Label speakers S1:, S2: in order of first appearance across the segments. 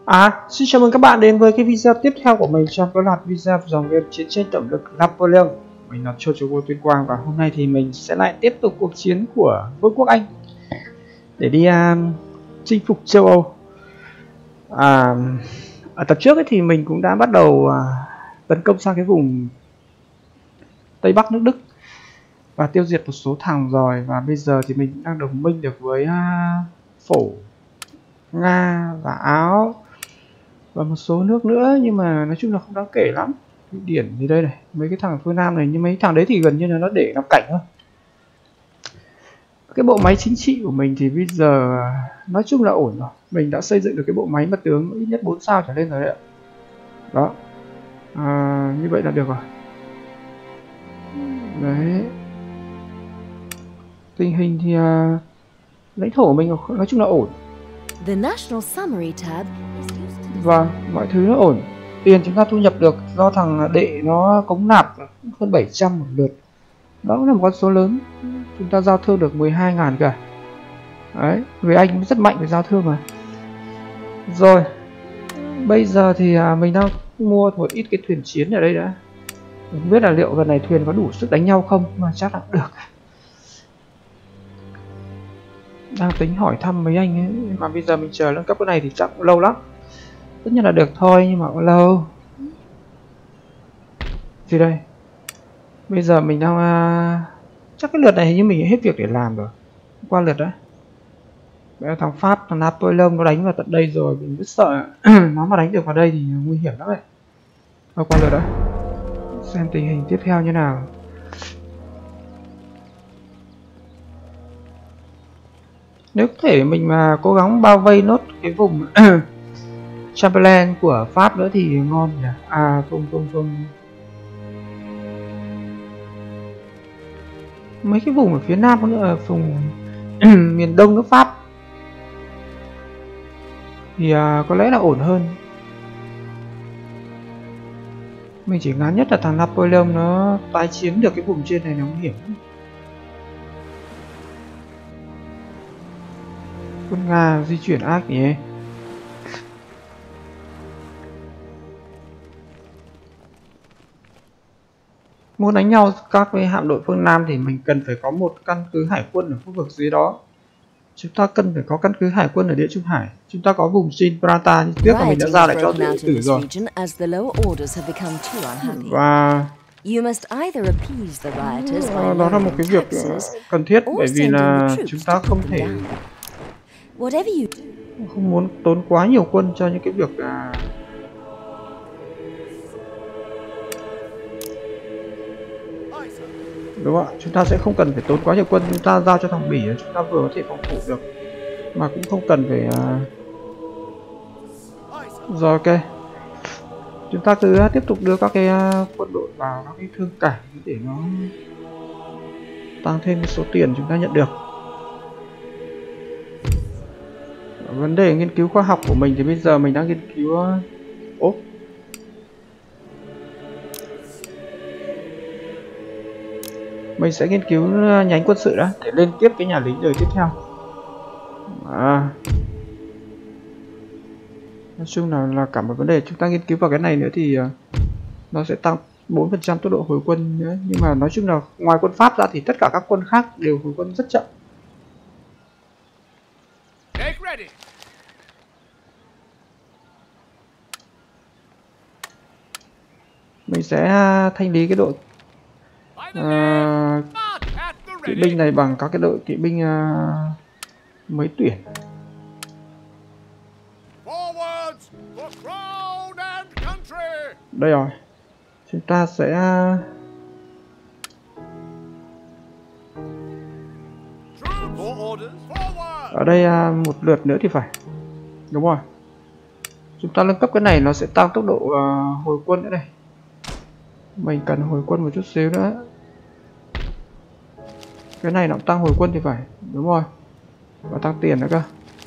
S1: Xin chào mừng các bạn đến với cái video tiếp theo của mình trong cái loạt video dòng game chiến tranh tổng lực Napoleon. Mình là Châu Ngô Tuyên Quang và hôm nay thì mình sẽ lại tiếp tục cuộc chiến của Vương quốc Anh để đi chinh phục châu Âu. Ở tập trước ấy thì mình cũng đã bắt đầu tấn công sang cái vùng Tây Bắc nước Đức và tiêu diệt một số thằng rồi, và bây giờ thì mình đang đồng minh được với Phổ, Nga và Áo và một số nước nữa, nhưng mà nói chung là không đáng kể lắm. Thụy Điển thì đây này, mấy cái thằng phương Nam này, nhưng mấy thằng đấy thì gần như là nó để làm cảnh thôi. Cái bộ máy chính trị của mình thì bây giờ nói chung là ổn rồi. Mình đã xây dựng được cái bộ máy mặt tướng ít nhất 4 sao trở lên rồi đấy ạ. Đó, như vậy là được rồi. Đấy, tình hình thì lãnh thổ của mình nói chung là ổn. Và mọi thứ nó ổn. Tiền chúng ta thu nhập được do thằng đệ nó cống nạp hơn 700 một lượt. Đó là một con số lớn. Chúng ta giao thương được 12.000 cả. Đấy, người Anh rất mạnh về giao thương mà. Rồi, bây giờ thì mình đang mua một ít cái thuyền chiến ở đây đã. Mình không biết là liệu lần này thuyền có đủ sức đánh nhau không, mà chắc là được. Đang tính hỏi thăm mấy anh ấy, mà bây giờ mình chờ nâng cấp cái này thì chắc cũng lâu lắm. Tất nhiên là được thôi, nhưng mà cũng lâu. Gì đây? Bây giờ mình đang chắc cái lượt này hình như mình hết việc để làm rồi. Qua lượt đấy. Thằng Pháp, thằng Napoleon nó đánh vào tận đây rồi, mình rất sợ nó mà đánh được vào đây thì nguy hiểm lắm đấy. Qua lượt đấy. Xem tình hình tiếp theo như nào. Nếu có thể mình mà cố gắng bao vây nốt cái vùng Chamberlain của Pháp nữa thì ngon nhỉ. Không. Mấy cái vùng ở phía nam nữa, vùng miền đông nước Pháp thì có lẽ là ổn hơn. Mình chỉ ngán nhất là thằng Napoleon nó tái chiếm được cái vùng trên này nó nguy hiểm. Quân Nga di chuyển ác nhỉ. Muốn đánh nhau các cái hạm đội phương Nam thì mình cần phải có một căn cứ hải quân ở khu vực dưới đó. Chúng ta cần phải có căn cứ hải quân ở Địa Trung Hải. Chúng ta có vùng Gibraltar như trước mà mình đã giao lại cho tự tử rồi. Và đó là một cái việc cần thiết, bởi vì là chúng ta không thể không muốn tốn quá nhiều quân cho những cái việc đúng không ạ? Chúng ta sẽ không cần phải tốn quá nhiều quân. Chúng ta giao cho thằng Bỉ chúng ta vừa có thể phòng thủ được mà cũng không cần phải rồi. Ok, chúng ta cứ tiếp tục đưa các cái quân đội vào các cái thương cảng để nó tăng thêm cái số tiền chúng ta nhận được. Vấn đề nghiên cứu khoa học của mình thì bây giờ mình đang nghiên cứu mình sẽ nghiên cứu nhánh quân sự đã để lên tiếp cái nhà lính đời tiếp theo. Nói chung là cả một vấn đề. Chúng ta nghiên cứu vào cái này nữa thì nó sẽ tăng 4% tốc độ hồi quân nữa. Nhưng mà nói chung là ngoài quân Pháp ra thì tất cả các quân khác đều hồi quân rất chậm. Mình sẽ thanh lý cái đội kỵ binh này bằng các cái đội kỵ binh mới tuyển. Đây rồi, chúng ta sẽ ở đây một lượt nữa thì phải, đúng rồi. Chúng ta nâng cấp cái này nó sẽ tăng tốc độ hồi quân nữa này. Mình cần hồi quân một chút xíu nữa. Cái này nó cũng tăng hồi quân thì phải, đúng rồi, và tăng tiền nữa cơ.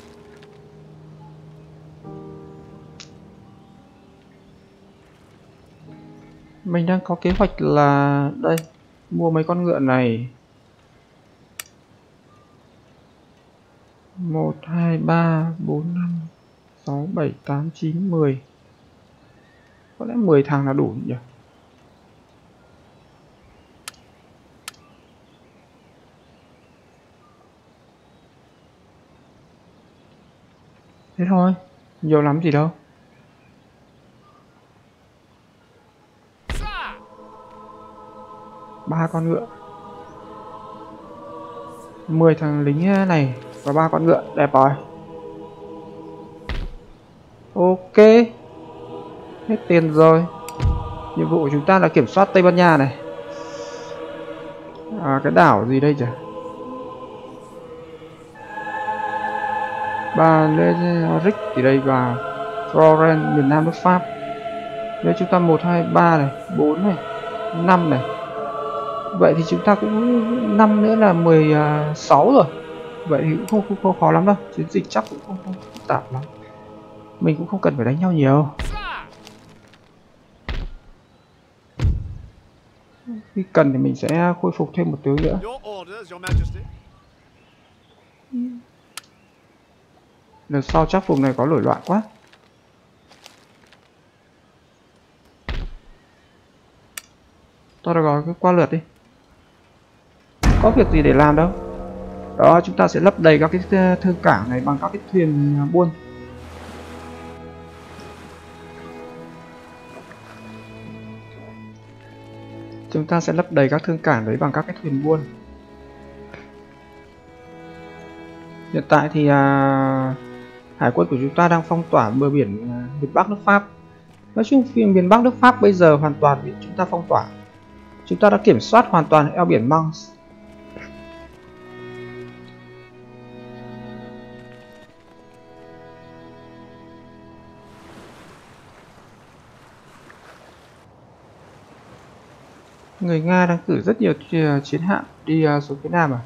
S1: Mình đang có kế hoạch là đây, mua mấy con ngựa này. 1, 2, 3, 4, 5, 6, 7, 8, 9, 10. Có lẽ 10 thằng là đủ nhỉ? Thế thôi, nhiều lắm gì đâu. Ba con ngựa, 10 thằng lính này và 3 con ngựa, đẹp rồi. Ok, hết tiền rồi. Nhiệm vụ của chúng ta là kiểm soát Tây Ban Nha này. Cái đảo gì đây chả? Balearic thì đây và Florence miền Nam nước Pháp. Nếu chúng ta 1, 2, 3 này, 4 này, 5 này. Vậy thì chúng ta cũng 5 nữa là 16 rồi. Vậy thì cũng không khó lắm đâu. Chiến dịch chắc cũng không phức tạp lắm. Mình cũng không cần phải đánh nhau nhiều. Khi cần thì mình sẽ khôi phục thêm một tướng nữa. Lần sau chắc vùng này có nổi loạn quá. Thôi được rồi, cứ qua lượt đi. Có việc gì để làm đâu. Đó, chúng ta sẽ lấp đầy các cái thương cảng này bằng các cái thuyền buôn. Chúng ta sẽ lấp đầy các thương cảng đấy bằng các cái thuyền buôn. Hiện tại thì hải quân của chúng ta đang phong tỏa bờ biển miền Bắc nước Pháp. Nói chung phía miền Bắc nước Pháp bây giờ hoàn toàn bị chúng ta phong tỏa. Chúng ta đã kiểm soát hoàn toàn eo biển Manche. Người Nga đang cử rất nhiều chiến hạm đi xuống phía Nam à?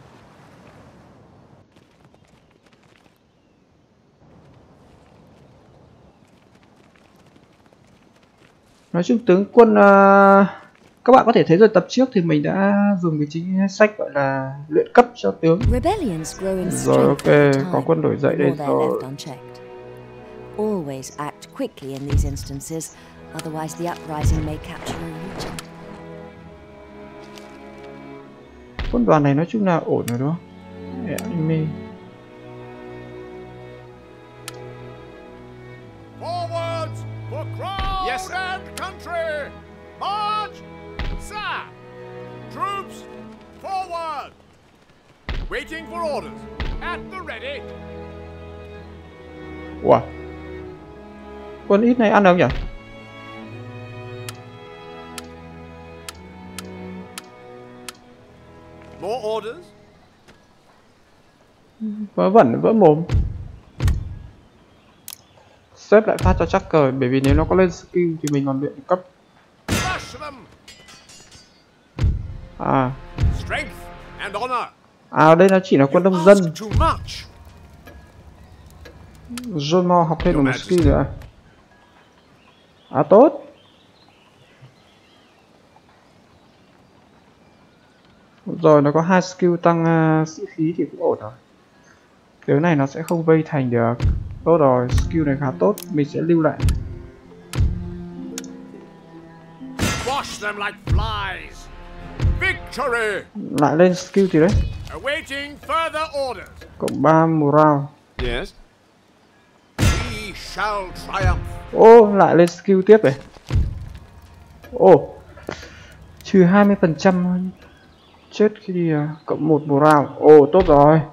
S1: Nói chung tướng quân các bạn có thể thấy rồi, tập trước thì mình đã dùng cái chính sách gọi là luyện cấp cho tướng. Rồi ok, có quân nổi dậy đây rồi.
S2: Always act quickly in these instances, otherwise the uprising may capture a region.
S1: Quân đoàn này nói chung là ổn rồi đúng không? Enemy.
S3: Forwards for crown yes, and country! March! Sir! Troops, forward! Waiting for orders. At the ready.
S1: Ủa? Quân ít này ăn được nhỉ?
S3: More orders.
S1: Vớ vẩn vỡ mồm. Xếp lại phát cho chắc cờ, bởi vì nếu nó có lên skill thì mình còn luyện cấp.
S3: Strength and honor.
S1: Đây nó chỉ là quân nông dân. John Mo học thêm được một skill nữa. Tốt. Rồi nó có 2 skill tăng sĩ khí thì cũng ổn rồi. Tướng này nó sẽ không vây thành được. Tốt rồi, skill này khá tốt, mình sẽ lưu lại.
S3: Wash them like flies. Victory.
S1: Lại lên skill thì đấy.
S3: Awaiting further orders.
S1: Cộng 3 morale.
S3: Yes. We shall triumph.
S1: Lại lên skill tiếp này. Trừ 20% chết khi đi cộng 1 morale. Tốt rồi.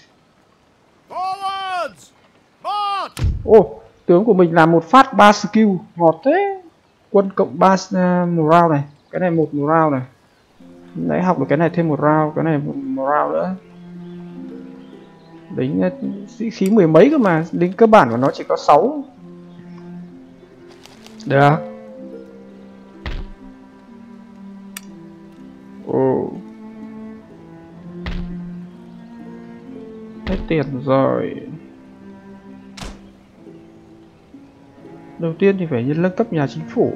S3: Forwards. March.
S1: Tướng của mình làm một phát 3 skill, ngọt thế. Quân cộng 3 morale này, cái này 1 morale này. Nãy học được cái này thêm 1 round, cái này 1 morale nữa. Lính sĩ khí 10 mấy cơ mà, lính cơ bản của nó chỉ có 6. Được. Hết tiền rồi. Đầu tiên thì phải nâng cấp nhà chính phủ.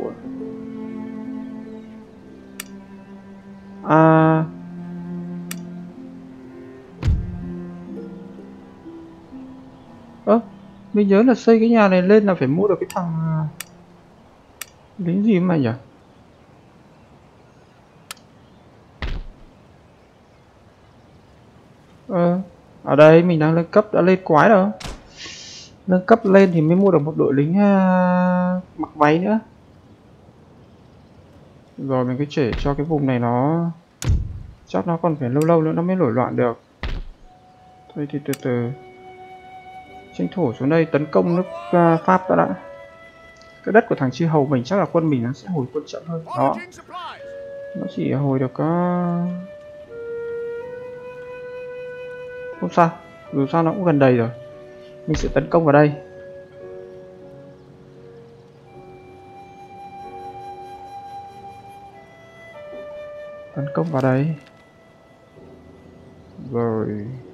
S1: Mình nhớ là xây cái nhà này lên là phải mua được cái thằng lính gì mà nhỉ? Ở đây mình đang nâng cấp, đã lên quái rồi. Nâng cấp lên thì mới mua được một đội lính mặc váy nữa. Rồi mình cứ để cho cái vùng này nó chắc nó còn phải lâu lâu nữa nó mới nổi loạn được. Thôi thì từ từ tranh thủ xuống đây tấn công nước Pháp đã. Cái đất của thằng chư hầu mình chắc là quân mình nó sẽ hồi quân chậm hơn. Đó, nó chỉ hồi được không sao, dù sao nó cũng gần đầy rồi. Mình sẽ tấn công vào đây. Tấn công vào đây. Rồi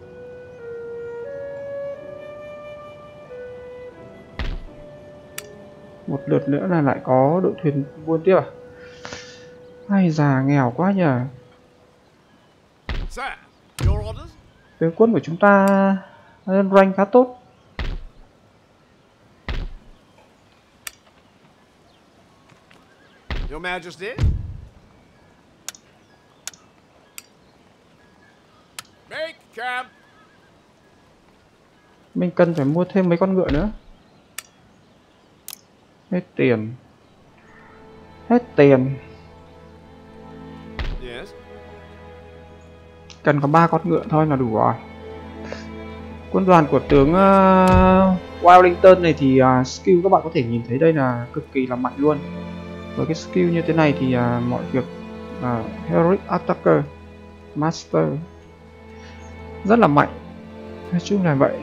S1: một lượt nữa là lại có đội thuyền buôn tiếp à? Hay già nghèo quá nhờ. Tướng quân của chúng ta rank khá tốt.
S3: Your Majesty. Make camp.
S1: Mình cần phải mua thêm mấy con ngựa nữa. Hết tiền. Hết tiền.
S3: Yes.
S1: Cần có 3 con ngựa thôi là đủ rồi. Quân đoàn của tướng Wellington này thì skill các bạn có thể nhìn thấy đây là cực kỳ là mạnh luôn. Với cái skill như thế này thì mọi việc Heroic Attacker Master rất là mạnh. Nói chung là vậy.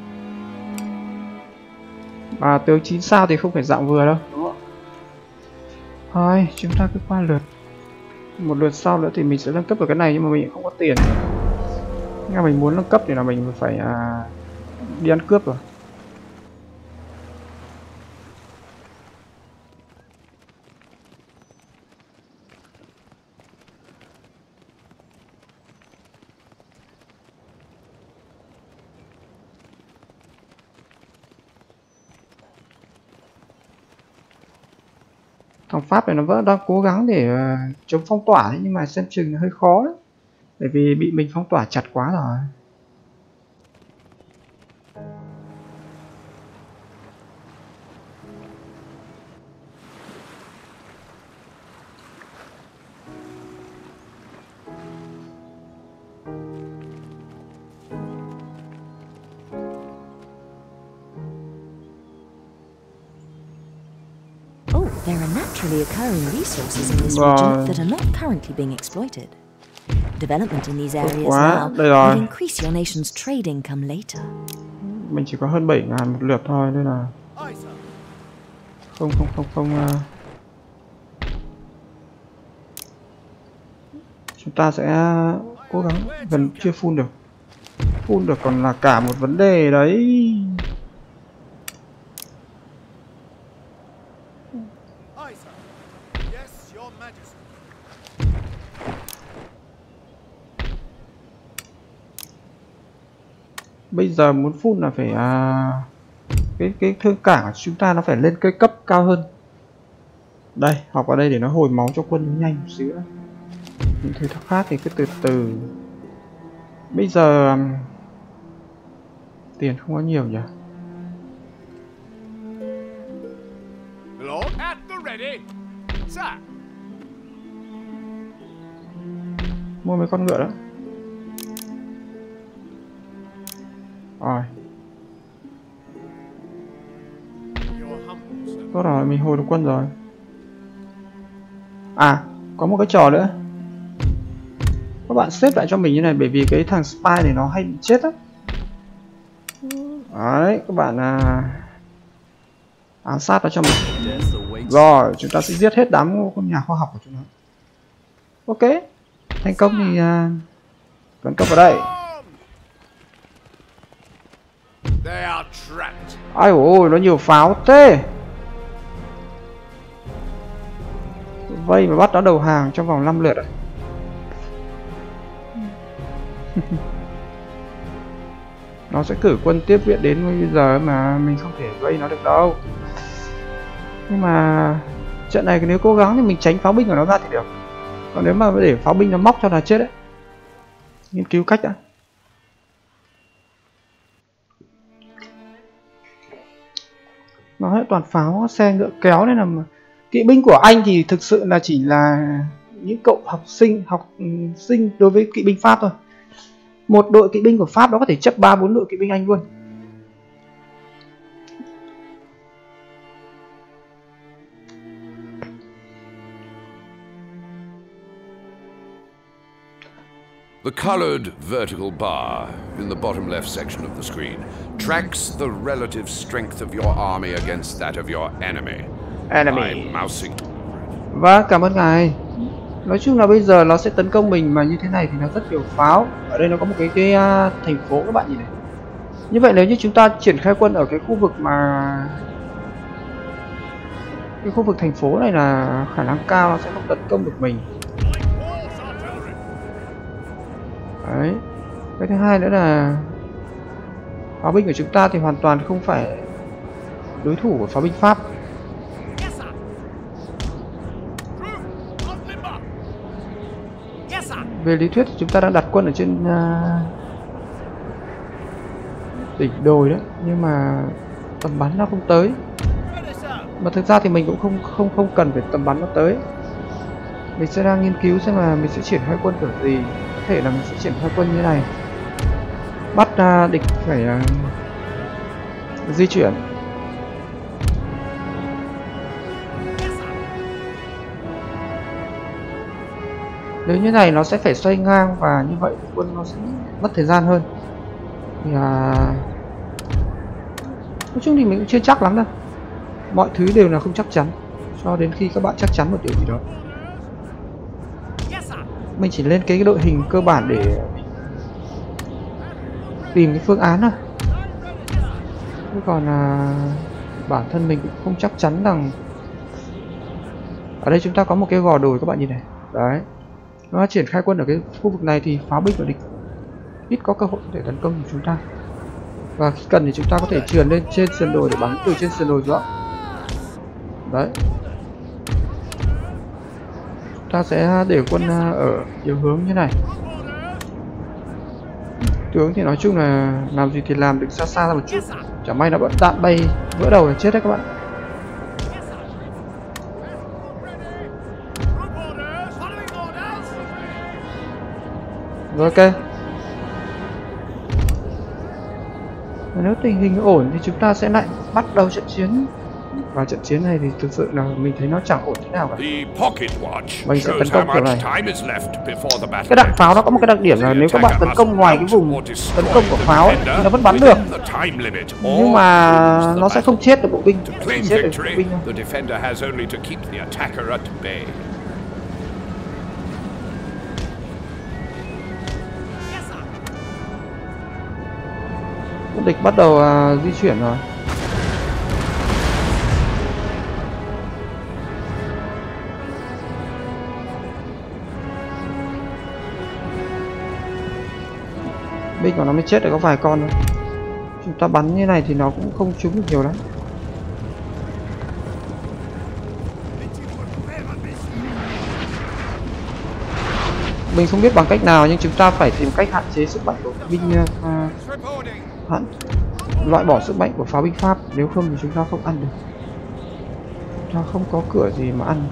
S1: Và tướng 9 sao thì không phải dạng vừa đâu, đúng không? Thôi chúng ta cứ qua lượt. Một lượt sau nữa thì mình sẽ nâng cấp được cái này, nhưng mà mình không có tiền. Nghe mình muốn nâng cấp thì là mình phải đi ăn cướp rồi. Thằng Pháp này nó vẫn đang cố gắng để chống phong tỏa ấy, nhưng mà xem chừng là hơi khó đấy. Bởi vì bị mình phong tỏa chặt quá rồi.
S2: There are naturally occurring resources in this region that are not currently being exploited. Development in these areas now will increase your nation's trade income later.
S1: Mình chỉ có hơn 7.000 một lượt thôi nên là không. Chúng ta sẽ cố gắng, gần chưa full được. Full được còn là cả một vấn đề đấy. Bây giờ muốn full là phải cái thương cảng của chúng ta nó phải lên cái cấp cao hơn. Đây, học vào đây để nó hồi máu cho quân nhanh một xíu. Những thứ khác thì cứ từ từ. Bây giờ tiền không có nhiều nhỉ. Mua mấy con ngựa đó. Rồi. Tốt rồi, mình hồi được quân rồi. À, có một cái trò nữa. Các bạn xếp lại cho mình như này, bởi vì cái thằng spy này nó hay bị chết á. Đấy, các bạn ám sát nó cho mình. Rồi, chúng ta sẽ giết hết đám con nhà khoa học của chúng nó. Ok, thành công thì tấn công vào đây. Ai ôi, nó nhiều pháo thế. Vây mà bắt nó đầu hàng trong vòng 5 lượt à? Nó sẽ cử quân tiếp viện đến bây giờ mà mình không thể vây nó được đâu. Nhưng mà trận này nếu cố gắng thì mình tránh pháo binh của nó ra thì được. Còn nếu mà để pháo binh nó móc cho là chết đấy. Nghiên cứu cách đã. Nó hết toàn pháo xe ngựa kéo nên là kỵ binh của anh thì thực sự là chỉ là những cậu học sinh đối với kỵ binh Pháp thôi. Một đội kỵ binh của Pháp đó có thể chấp 3-4 đội kỵ binh Anh luôn.
S3: The colored vertical bar in the bottom left section of the screen tracks the relative strength of your army against that of your enemy. I'm mousing.
S1: Và cảm ơn ngài. Nói chung là bây giờ nó sẽ tấn công mình mà như thế này thì nó rất nhiều pháo. Ở đây nó có một cái thành phố các bạn nhìn này. Như vậy nếu như chúng ta triển khai quân ở cái khu vực mà cái khu vực thành phố này là khả năng cao nó sẽ không tấn công được mình. Đấy. Cái thứ hai nữa là pháo binh của chúng ta thì hoàn toàn không phải đối thủ của pháo binh Pháp. Về lý thuyết thì chúng ta đang đặt quân ở trên đỉnh đồi đấy, nhưng mà tầm bắn nó không tới. Mà thực ra thì mình cũng không cần phải tầm bắn nó tới. Mình sẽ đang nghiên cứu xem là mình sẽ triển khai quân kiểu gì. Có thể là mình sẽ triển khai quân như này, bắt địch phải di chuyển. Nếu như này nó sẽ phải xoay ngang và như vậy quân nó sẽ mất thời gian hơn. Thì nói chung thì mình cũng chưa chắc lắm đâu. Mọi thứ đều là không chắc chắn cho đến khi các bạn chắc chắn một điều gì đó. Mình chỉ lên cái đội hình cơ bản để tìm cái phương án thôi. Chứ còn bản thân mình cũng không chắc chắn rằng. Ở đây chúng ta có một cái gò đồi các bạn nhìn này. Đấy. Nó triển khai quân ở cái khu vực này thì pháo binh của địch ít có cơ hội để tấn công của chúng ta. Và khi cần thì chúng ta có thể trườn lên trên sườn đồi để bắn từ trên sườn đồi xuống. Đấy. Chúng ta sẽ để quân ở nhiều hướng như này. Tướng thì nói chung là làm gì thì làm, đừng xa xa ra một chút. Chẳng may nó bật đạn bay vỡ đầu là chết đấy các bạn. Rồi ok. Nếu tình hình ổn thì chúng ta sẽ lại bắt đầu trận chiến. Và trận chiến này thì thực sự là mình thấy nó chẳng ổn thế nào cả. Mình sẽ tấn công kiểu này. Cái đạn pháo nó có một cái đặc điểm là nếu các bạn tấn công ngoài cái vùng tấn công của pháo ấy, thì nó vẫn bắn được. Nhưng mà nó sẽ không chết được bộ binh. Chết được bộ binh thôi. Quân địch bắt đầu di chuyển rồi. Binh của nó mới chết được có vài con thôi. Chúng ta bắn như này thì nó cũng không trúng được nhiều lắm. Mình không biết bằng cách nào nhưng chúng ta phải tìm cách hạn chế sức mạnh của binh loại bỏ sức mạnh của pháo binh Pháp, nếu không thì chúng ta không ăn được. Chúng ta không có cửa gì mà ăn.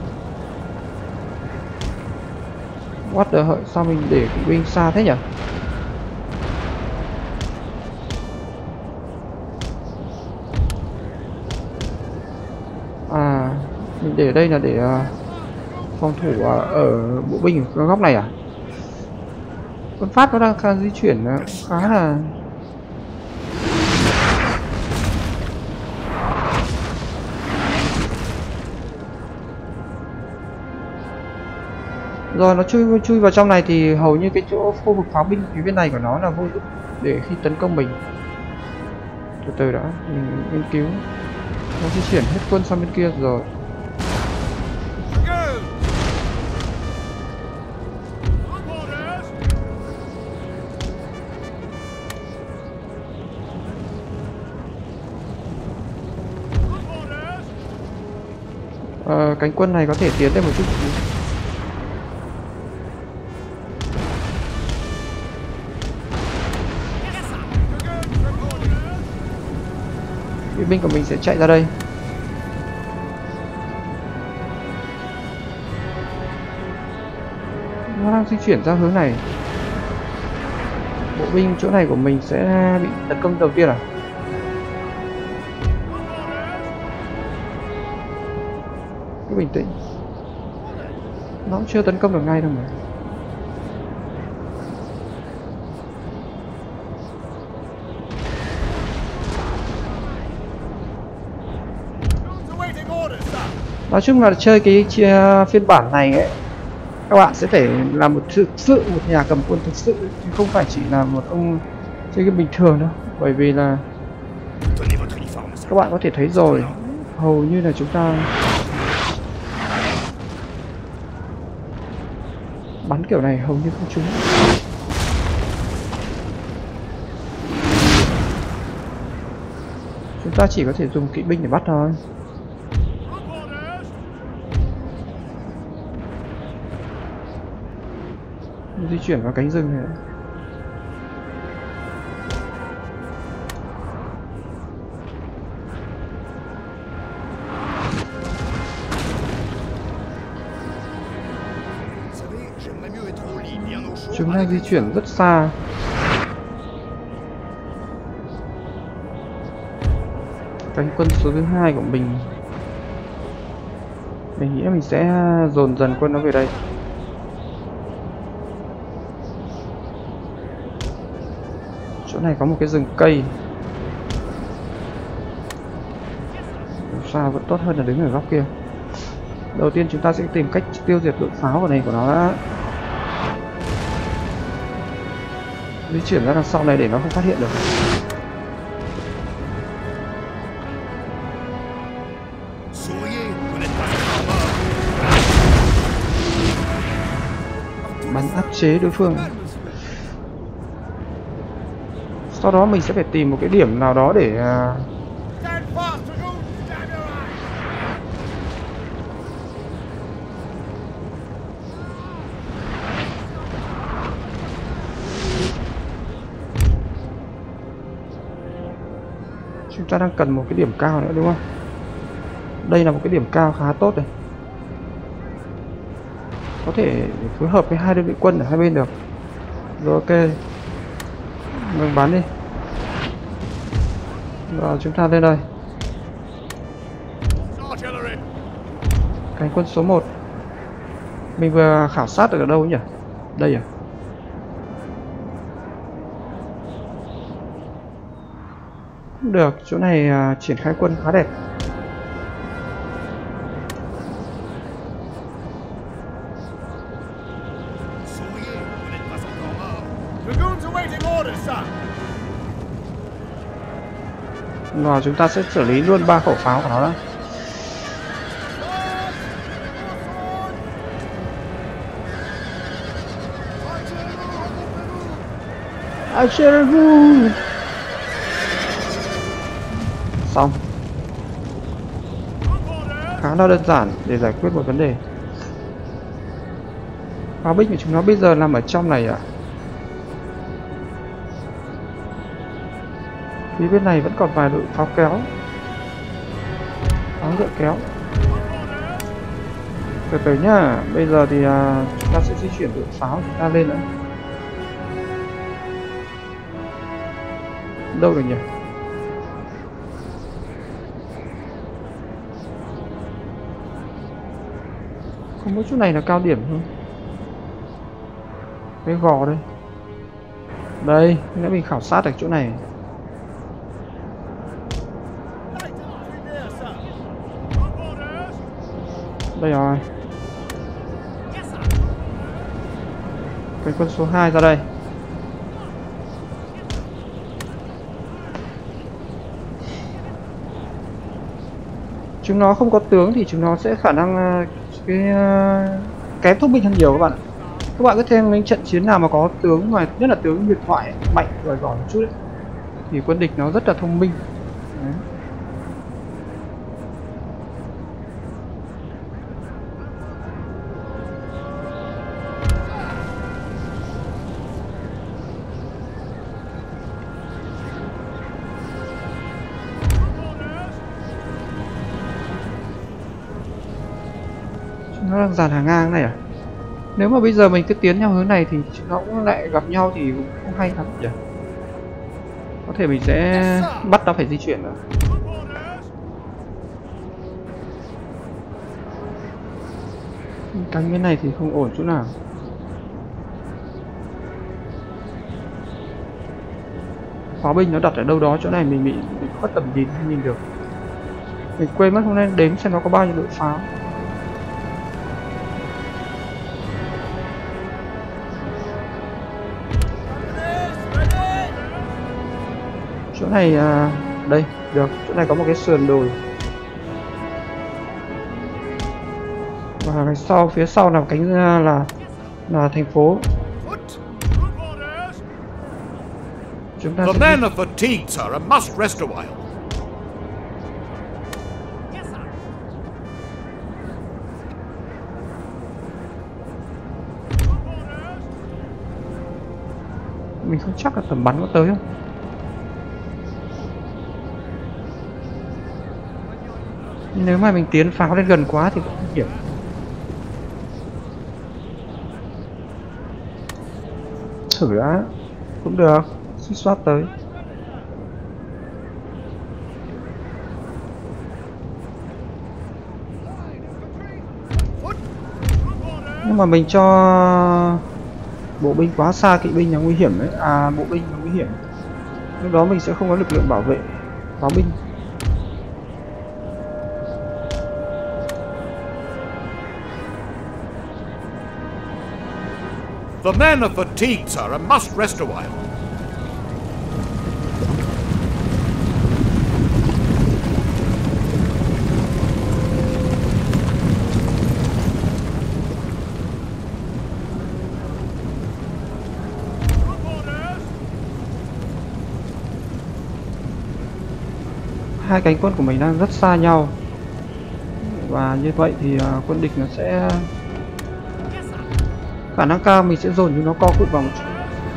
S1: What the hell, sao mình để kỵ binh xa thế nhỉ? Mình để đây là để phòng thủ ở bộ binh ở góc này à? Quân Pháp nó đang di chuyển khá là rồi, nó chui vào trong này thì hầu như cái chỗ khu vực pháo binh phía bên này của nó là vô dụng để khi tấn công mình. Từ từ đã, mình nghiên cứu. Nó di chuyển hết quân sang bên kia rồi. Cánh quân này có thể tiến lên một chút. Kỵ binh của mình sẽ chạy ra đây. Nó đang di chuyển ra hướng này. Bộ binh chỗ này của mình sẽ bị tấn công đầu tiên à? Cứ bình tĩnh. Nó cũng chưa tấn công được ngay đâu mà. Nói chung là chơi cái phiên bản này ấy, các bạn sẽ phải là một nhà cầm quân thực sự, chứ không phải chỉ là một ông chơi cái bình thường đâu. Bởi vì là các bạn có thể thấy rồi, hầu như là chúng ta bắn kiểu này hầu như không trúng. Chúng ta chỉ có thể dùng kỵ binh để bắt thôi. Di chuyển vào cánh rừng này. Chúng ta di chuyển rất xa. Cánh quân số thứ 2 của mình nghĩ mình sẽ dồn dần quân nó về đây. Chỗ này có một cái rừng cây, sao vẫn tốt hơn là đứng ở góc kia. Đầu tiên chúng ta sẽ tìm cách tiêu diệt đội pháo vào này của nó đã. Di chuyển ra đằng sau này để nó không phát hiện được. Bắn áp chế đối phương. Sau đó mình sẽ phải tìm một cái điểm nào đó để chúng ta đang cần một cái điểm cao nữa đúng không? Đây là một cái điểm cao khá tốt này. Có thể phối hợp với hai đơn vị quân ở hai bên được. Rồi ok. Mình bắn đi. Rồi chúng ta lên đây. Cánh quân số 1. Mình vừa khảo sát được ở đâu nhỉ? Đây à? Được, chỗ này triển khai quân khá đẹp. Rồi chúng ta sẽ xử lý luôn 3 khẩu pháo của nó đó. Xong. Khá là đơn giản để giải quyết một vấn đề. Pháo binh của chúng nó bây giờ nằm ở trong này à? Phía bên này vẫn còn vài đội pháo kéo, pháo ngựa kéo. Từ từ nhá. Bây giờ thì chúng ta sẽ di chuyển đội pháo chúng ta lên nữa. Đâu rồi nhỉ? Không có chỗ này là cao điểm thôi. Cái gò đây. Đây, nếu mình khảo sát được chỗ này. Đây rồi. Cái quân số 2 ra đây. Chúng nó không có tướng thì chúng nó sẽ khả năng kém thông minh hơn nhiều các bạn. Các bạn cứ thêm những trận chiến nào mà có tướng, mà nhất là tướng huyền thoại mạnh giỏi giỏi một chút ấy, thì quân địch nó rất là thông minh. Đấy. Nó đang dàn hàng ngang này à? Nếu mà bây giờ mình cứ tiến theo hướng này thì nó cũng lại gặp nhau thì cũng không hay lắm nhỉ. Có thể mình sẽ bắt nó phải di chuyển nữa. Cánh bên này thì không ổn chỗ nào. Pháo binh nó đặt ở đâu đó, chỗ này mình bị khuất tầm nhìn không nhìn được. Mình quên mất hôm nay đếm xem nó có bao nhiêu đội pháo. Chỗ này đây được, chỗ này có một cái sườn đồi. Và cái sau, phía sau là cánh là thành phố. Chúng ta
S3: The men are fatigued, sir, and must rest a while.
S1: Mình không chắc là tầm bắn có tới không. Nếu mà mình tiến pháo lên gần quá thì cũng nguy hiểm. Thử đã, cũng được, suýt soát tới. Nhưng mà mình cho bộ binh quá xa kỵ binh là nguy hiểm đấy, bộ binh là nguy hiểm. Lúc đó mình sẽ không có lực lượng bảo vệ pháo binh.
S3: The men are fatigued, sir, and must rest a while.
S1: Hai cánh quân của mình đang rất xa nhau. Và như vậy thì quân địch nó sẽ khả năng cao mình sẽ dồn cho nó co cụt vào một chút.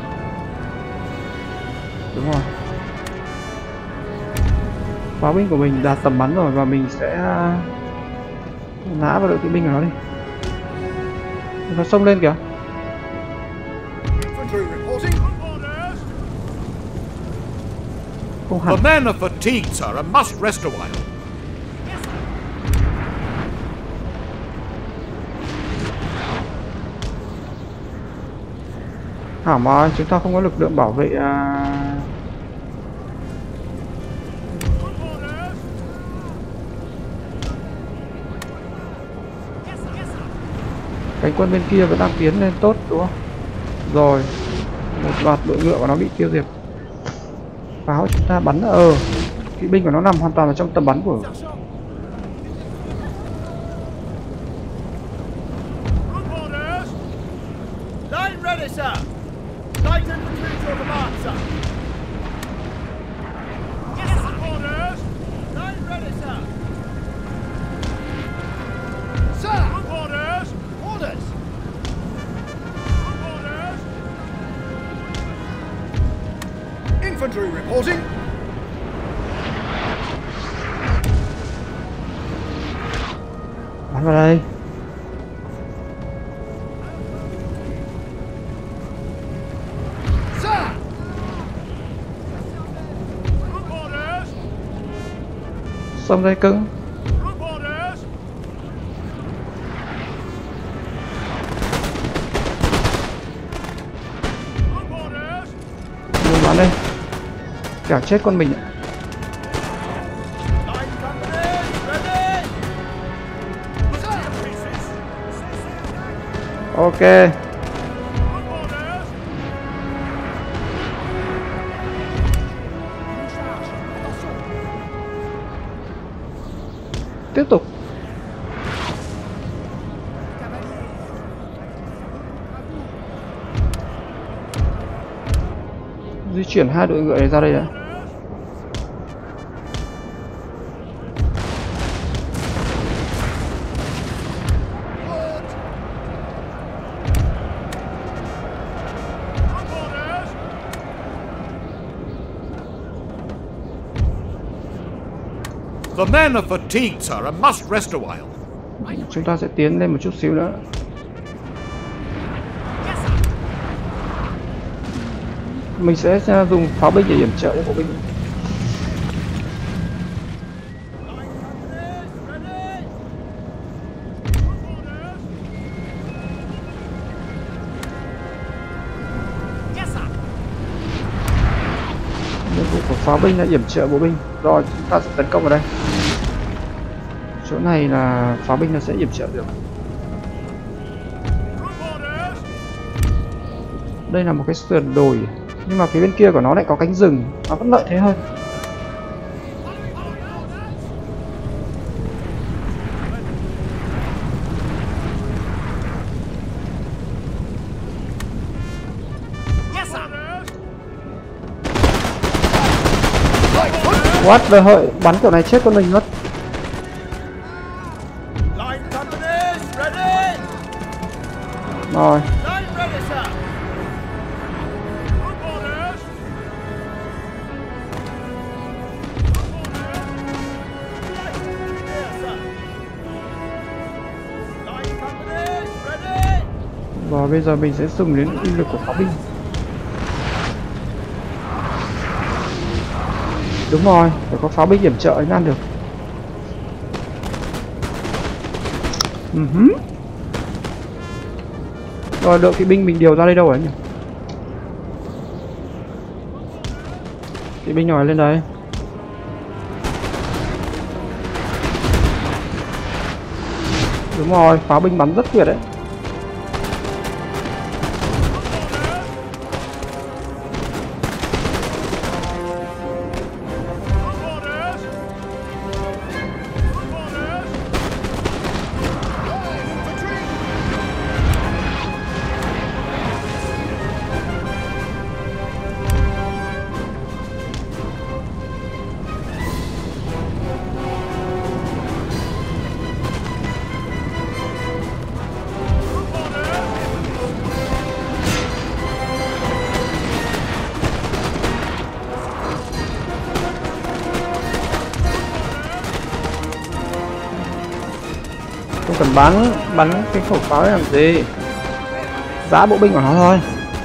S1: Đúng rồi. Pháo binh của mình đạt tầm bắn rồi và mình sẽ nã vào đội kỵ binh của nó đi. Nó xông lên kìa. Không hẳn.
S3: The men are fatigued, sir, and must rest a while.
S1: Hảo mà chúng ta không có lực lượng bảo vệ cánh quân bên kia vẫn đang tiến lên tốt đúng không? Rồi, một loạt đội ngựa của nó bị tiêu diệt. Pháo chúng ta bắn kỵ binh của nó nằm hoàn toàn ở trong tầm bắn của
S3: Infantry reporting.
S1: bắn vào đây. Xông dây cứng. Dùng bắn đây. Kẻo chết con mình. Ok. Tiếp tục. Di chuyển hai đội ngựa này ra đây đã.
S3: The men are fatigued, sir, and must rest a while.
S1: Chúng ta sẽ tiến lên một chút xíu nữa. Mình sẽ dùng pháo binh để yểm trợ cho bộ binh. Nhiệm vụ của pháo binh là yểm trợ bộ binh. Rồi chúng ta sẽ tấn công vào đây. Chỗ này là pháo binh nó sẽ yểm trợ được. Đây là một cái sườn đồi, nhưng mà phía bên kia của nó lại có cánh rừng, nó vẫn lợi thế hơn. What the hell, bắn kiểu này chết con mình mất. Rồi. Và bây giờ mình sẽ dùng đến uy lực của pháo binh. Đúng rồi, phải có pháo binh yểm trợ mới ăn được. Rồi đội kỵ binh mình điều ra đây đâu rồi nhỉ? Kỵ binh nhồi lên đây. Đúng rồi, pháo binh bắn rất tuyệt đấy. Không cần bắn cái khẩu pháo để làm gì, giã bộ binh của nó thôi.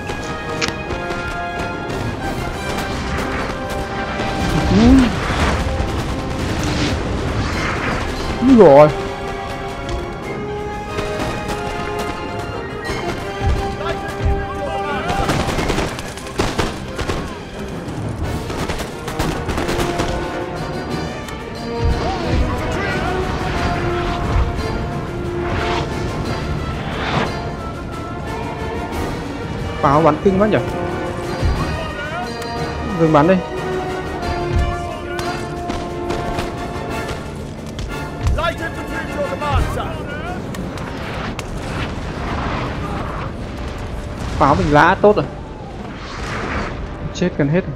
S1: Rồi pháo bắn kinh quá nhỉ. Dừng bắn đi. Pháo mình lã tốt rồi. Chết gần hết rồi.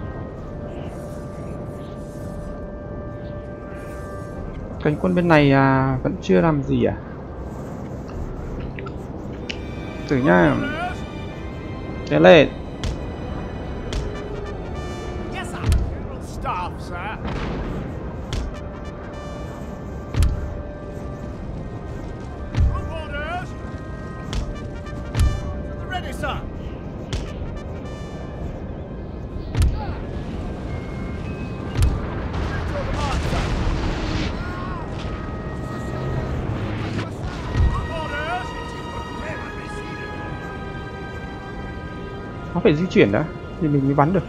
S1: Cánh quân bên này vẫn chưa làm gì à? Thử nha. Tiến lên. Nó phải di chuyển đã thì mình mới bắn được.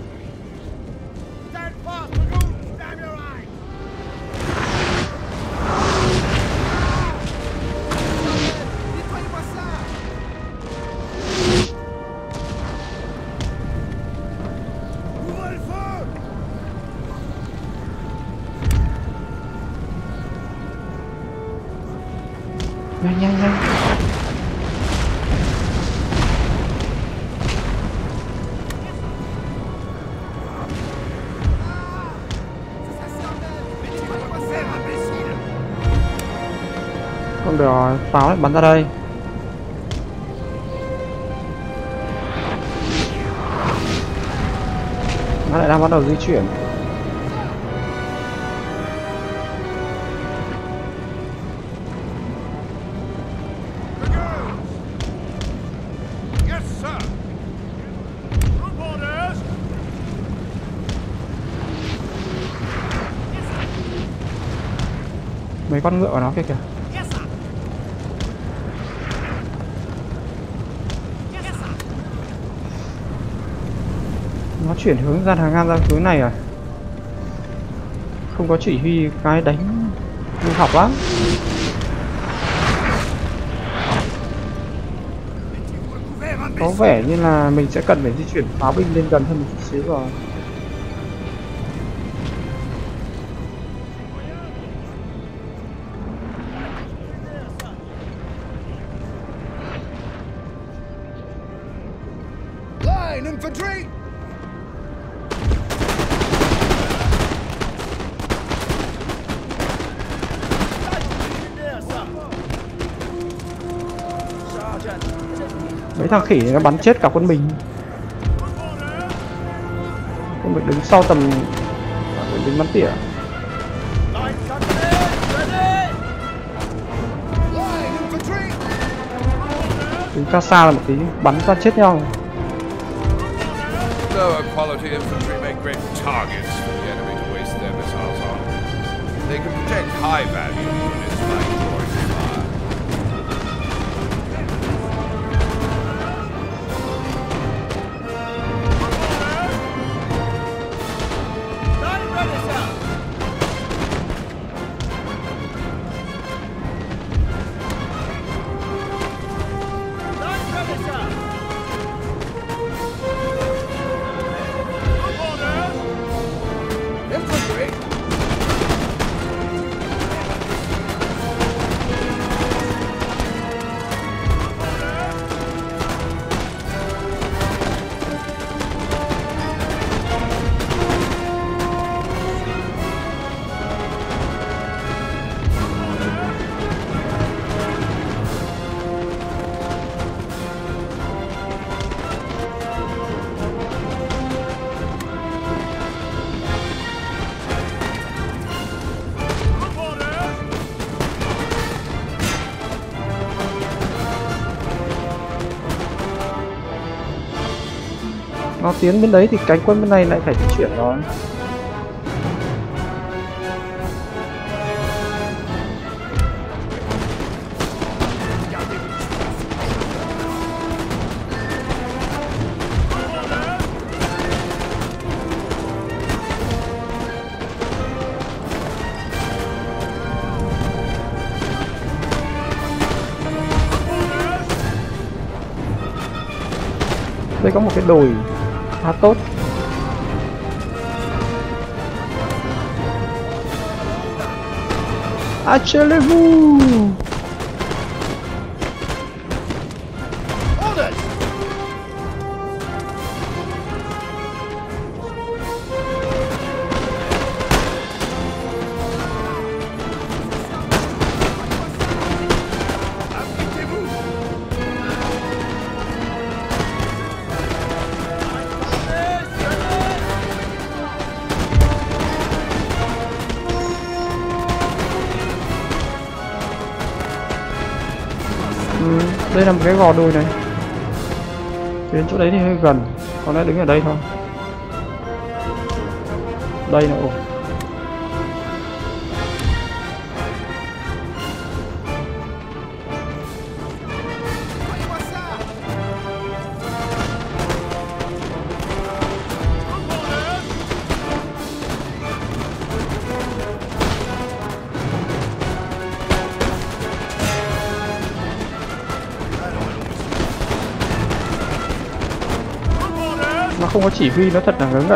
S1: Nhanh. Không được rồi, pháo lại bắn ra đây. Nó lại đang bắt đầu di chuyển. Mấy con ngựa của nó kia kìa. Nó chuyển hướng ra hàng ngang ra hướng này rồi. Không có chỉ huy cái đánh như học lắm. Có vẻ như là mình sẽ cần phải di chuyển pháo binh lên gần hơn một chút xíu rồi.
S3: Infantry!
S1: Mấy thằng khỉ nó bắn chết cả quân mình. Quân mình đứng sau tầm quân mình bắn tỉa. Đứng ra xa là một tí bắn ra chết nhau.
S3: Lower quality infantry make great targets for the enemy to waste their missiles on. They can protect high value units by drawing fire.
S1: Nó tiến bên đấy thì cánh quân bên này lại phải di chuyển rồi. Đây có một cái đồi khá tốt. Achelez-vous! Đây là một cái gò đồi này. Đến chỗ đấy thì hơi gần, có lẽ đứng ở đây thôi. Đây là ổn. Nó không có chỉ huy, nó thật là ngớ ngẩn.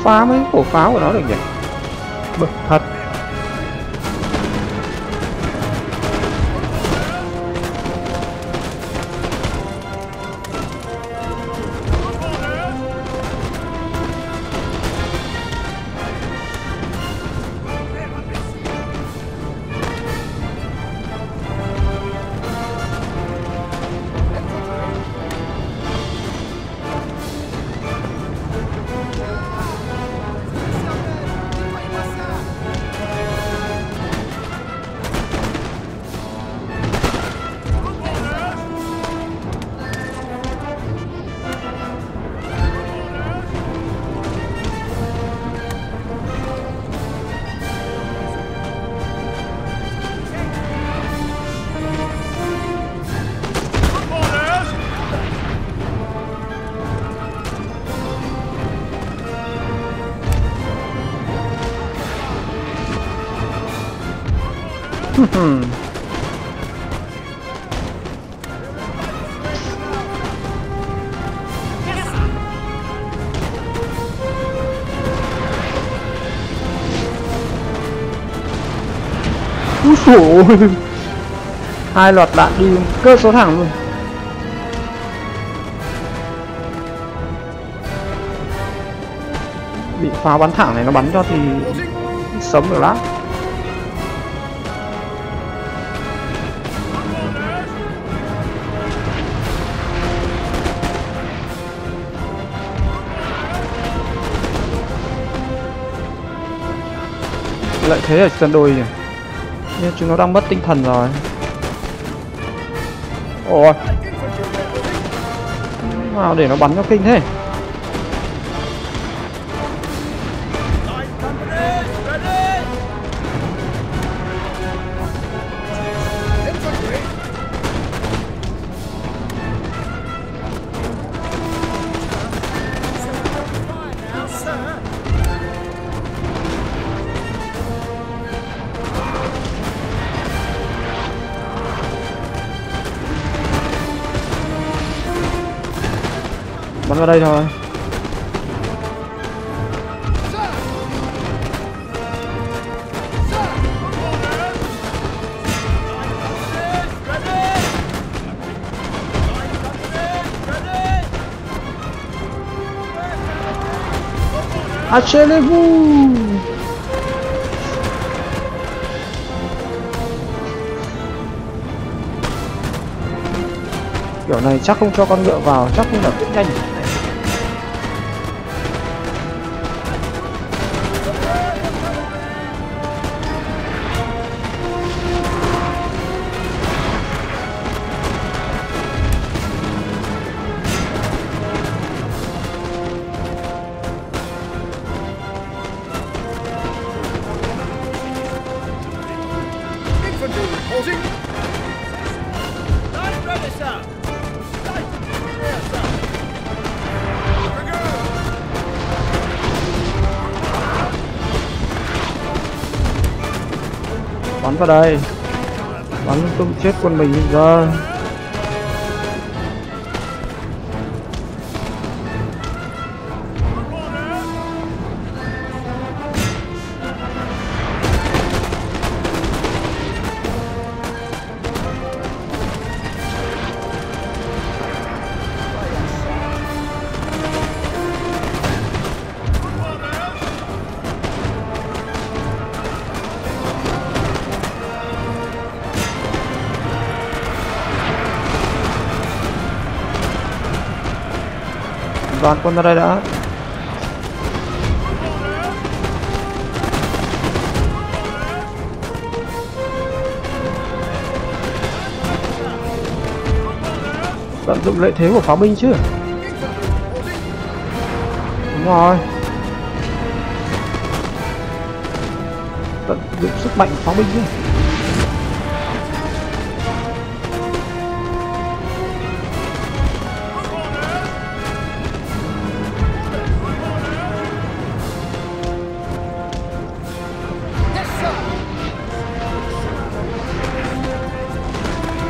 S1: phá mấy cổ pháo của nó được nhỉ? Bực thật. Úi dồi ôi, 2 loạt đạn đi cơ số thẳng luôn. Bị pháo bắn thẳng này nó bắn cho thì sống được lắm. Lợi thế ở sân đôi nhỉ, nhưng chúng nó đang mất tinh thần rồi. Ôi, nào để nó bắn cho kinh thế. Bắn vào đây thôi. Achelez-vous. Kiểu này chắc không cho con ngựa vào, chắc không là cũng nhanh. Bắn vào đây, bắn tung chết quân mình rồi. Toàn quân ra đây đã. Tận dụng lợi thế của pháo binh chứ. Đúng rồi. Tận dụng sức mạnh của pháo binh chứ.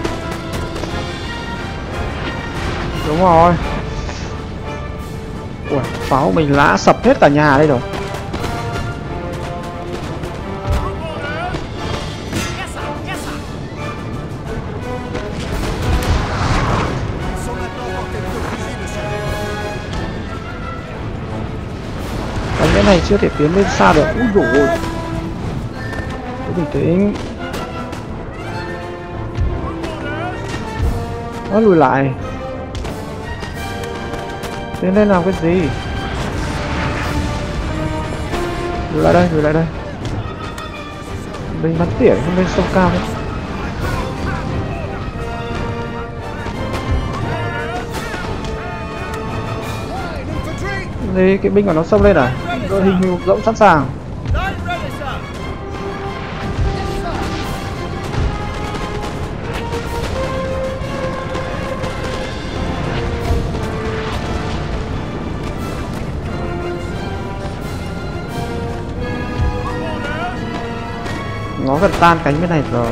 S1: Đúng rồi. Ủa, pháo mình lá sập hết cả nhà đây rồi. Cái này chưa thể tiến lên xa được. Úi dồi ôi. Cứ bình tĩnh. Nó lùi lại. Tiến lên làm cái gì? Lùi lại đây, lùi lại đây. Mình bắn tỉa không lên sông cao đấy. Đây, cái binh của nó xông lên à? Đội hình hữu rộng sẵn sàng. Nó gần tan cánh bên này rồi.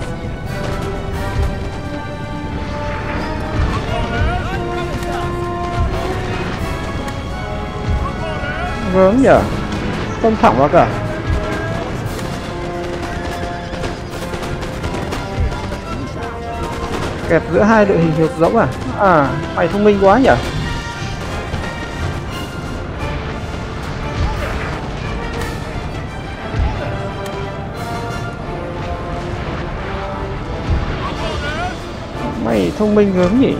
S1: Vướng nhở, không thẳng vào cả. Kẹp giữa hai đội hình hiệp rỗng à? À, mày thông minh quá nhở. Mày thông minh gớm nhỉ.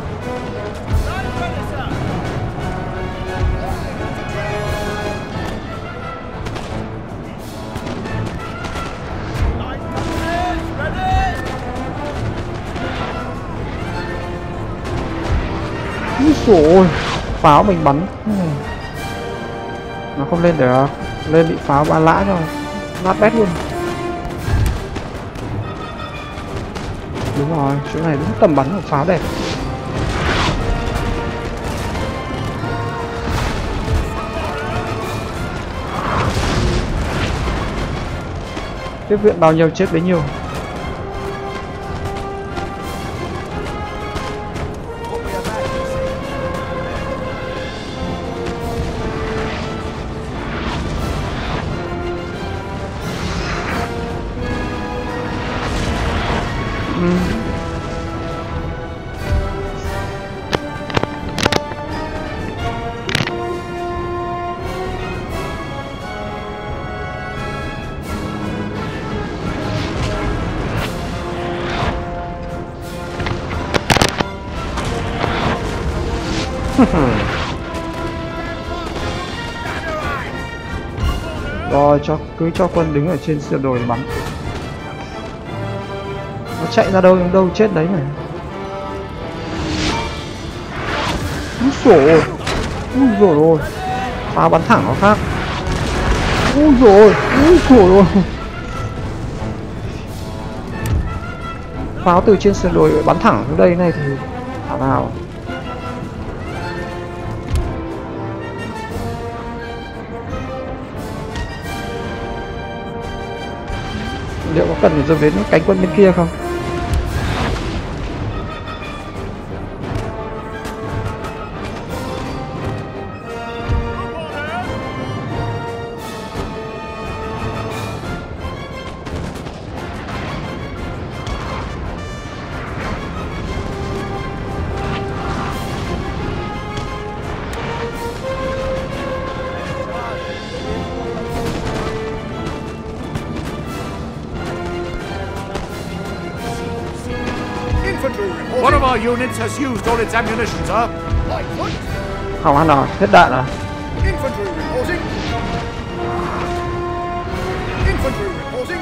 S1: Úi dồi ôi, pháo mình bắn nó không lên được, lên bị pháo ba lã rồi, nát bét luôn. Đúng rồi, chỗ này đúng tầm bắn của pháo đẹp. Tiếp viện bao nhiêu chết bấy nhiêu. Rồi cứ cho quân đứng ở trên sườn đồi bắn. Nó chạy ra đâu đâu chết đấy này. Úi dồi ôi. Úi dồi ôi. Pháo bắn thẳng nó khác. Úi dồi ôi. Úi dồi ôi. Pháo từ trên sườn đồi bắn thẳng xuống đây này thì thảo nào. Liệu có cần phải dồn đến cánh quân bên kia không?
S3: One of our units has used all its ammunition, sir.
S1: Không ăn rồi, hết đạn rồi.
S3: Infantry reporting. Infantry reporting.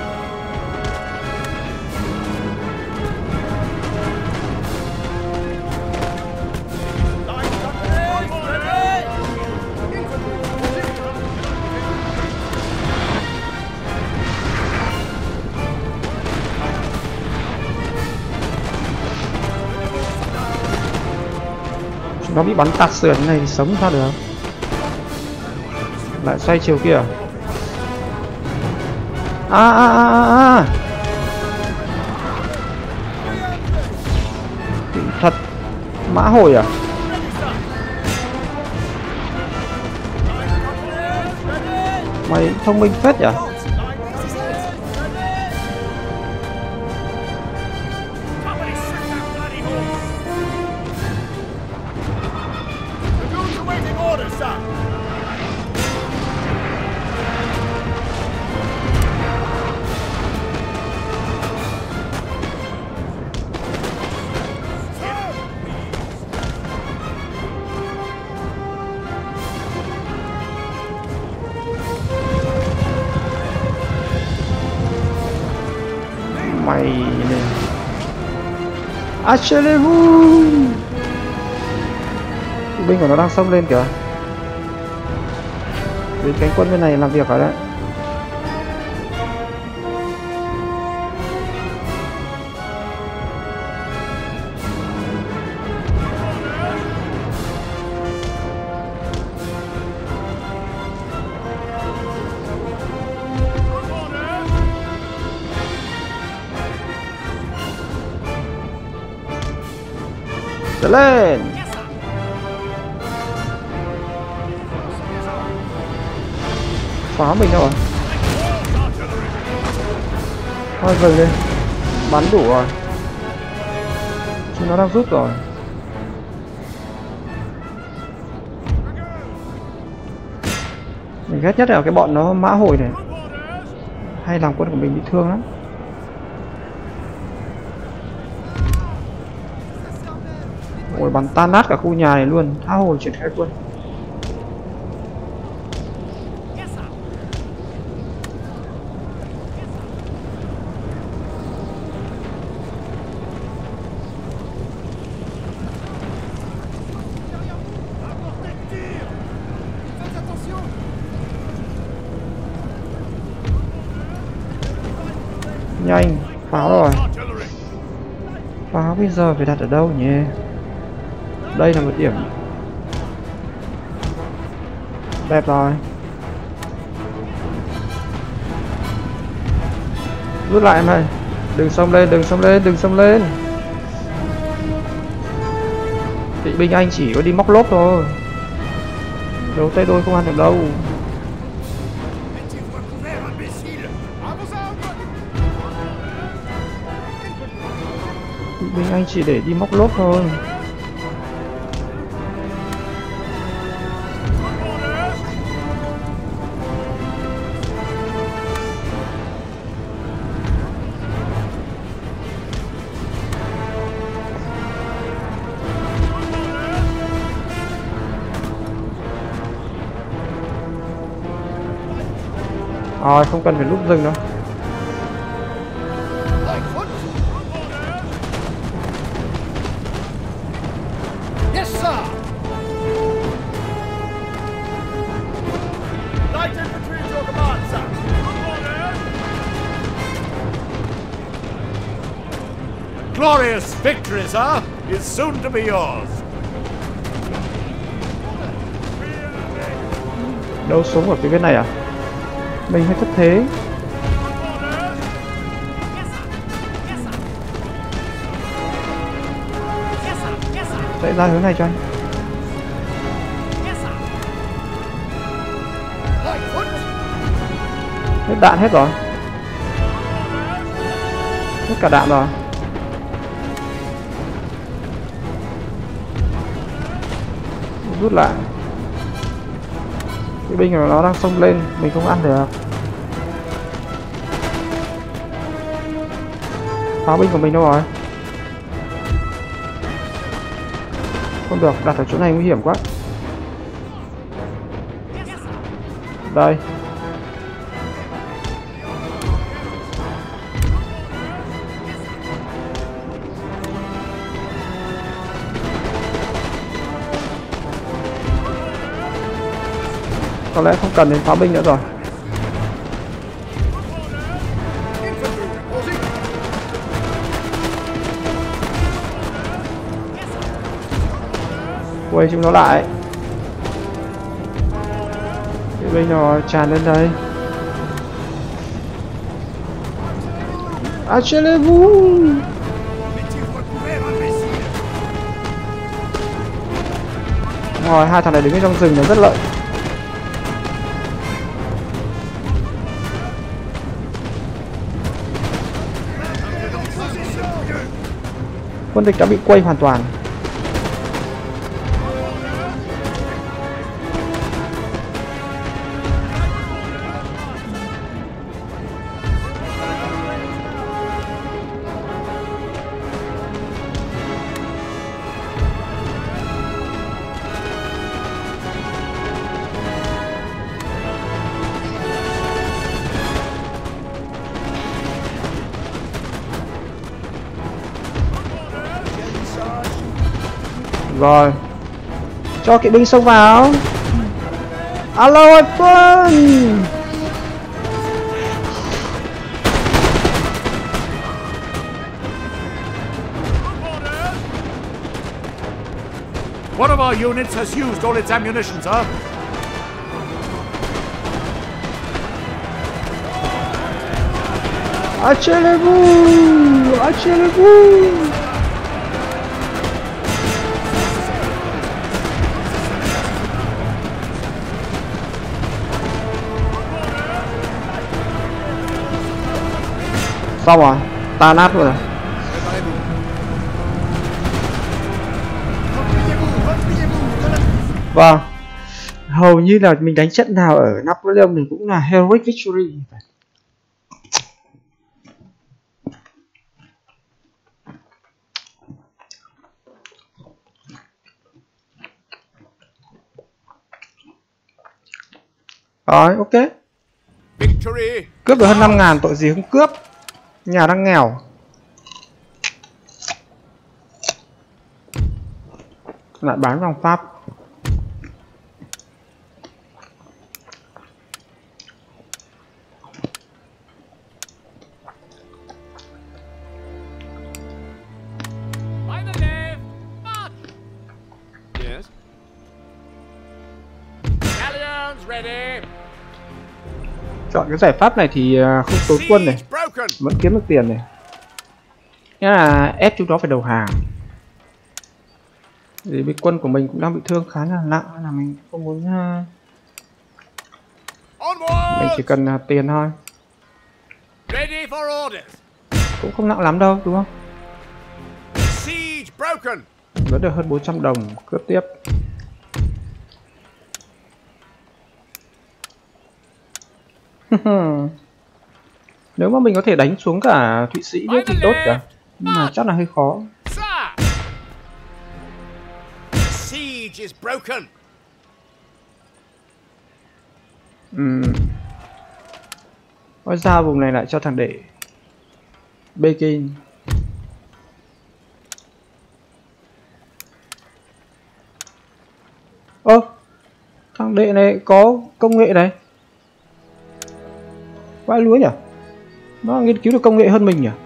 S1: Nó bị bắn tạt sườn này thì sống sao được. Lại xoay chiều kia. Thật mã hồi à. Mày thông minh phết nhỉ? Mày này Achelevu, binh của nó đang xông lên kìa. Bên cánh quân bên này làm việc ở đấy. Trở lên. Phá mình đâu rồi? Thôi dừng đi. Bắn đủ rồi. Chúng nó đang rút rồi. Mình ghét nhất là cái bọn nó mã hồi này, hay làm quân của mình bị thương lắm. Ôi, bắn tan nát cả khu nhà này luôn. Tha hồ triển khai quân. Nhanh, pháo rồi. Pháo bây giờ phải đặt ở đâu nhỉ? Đây là một điểm đẹp rồi. Rút lại em ơi. Đừng xông lên, đừng xông lên, đừng xông lên. Kỵ binh anh chỉ có đi móc lốp thôi. Đấu tay đôi không ăn được đâu. Kỵ binh anh chỉ để đi móc lốp thôi. Rồi, không cần phải núp rừng đâu.
S4: Yes, sir. Light infantry at your command, sir. Glorious victory, sir, is soon to be yours.
S1: Đâu xuống ở phía bên này à? Mình hơi thất thế. Chạy ra hướng này cho anh. Hết đạn hết rồi. Hết cả đạn rồi. Rút lại. Cái binh của nó đang xông lên, mình không ăn được. Pháo binh của mình đâu rồi? Không được, đặt ở chỗ này nguy hiểm quá. Đây. Có lẽ không cần đến pháo binh nữa rồi. Quay chúng nó lại. Cái binh nó tràn lên đây. Achelevu. Rồi, hai thằng này đứng trong rừng nó rất lợi. Quân địch đã bị quay hoàn toàn. Rồi, cho kỵ binh xông vào. Alo quân.
S4: One of our units has used all its ammunition, sir.
S1: Achillez-vous! Achillez-vous! Xong rồi, tan nát luôn rồi. Vâng, hầu như là mình đánh trận nào ở Napoleon mình cũng là heroic victory. Rồi, ok. Cướp được hơn 5.000, tội gì không cướp. Nhà đang nghèo. Lại bán vòng Pháp. Chọn cái giải pháp này thì không tốn quân này, vẫn kiếm được tiền này. Nghĩa là ép chúng nó phải đầu hàng. Vì bị quân của mình cũng đang bị thương khá là nặng, nên là mình không muốn. Mình chỉ cần tiền thôi. Cũng không nặng lắm đâu, đúng không? Vẫn được hơn 400 đồng, cướp tiếp. Nếu mà mình có thể đánh xuống cả Thụy Sĩ nữa thì tốt cả, nhưng mà chắc là hơi khó. Hóa ra vùng này lại cho thằng đệ Peking. Ơ, thằng đệ này có công nghệ này. Vãi lúa nhỉ? Nó nghiên cứu được công nghệ hơn mình nhỉ?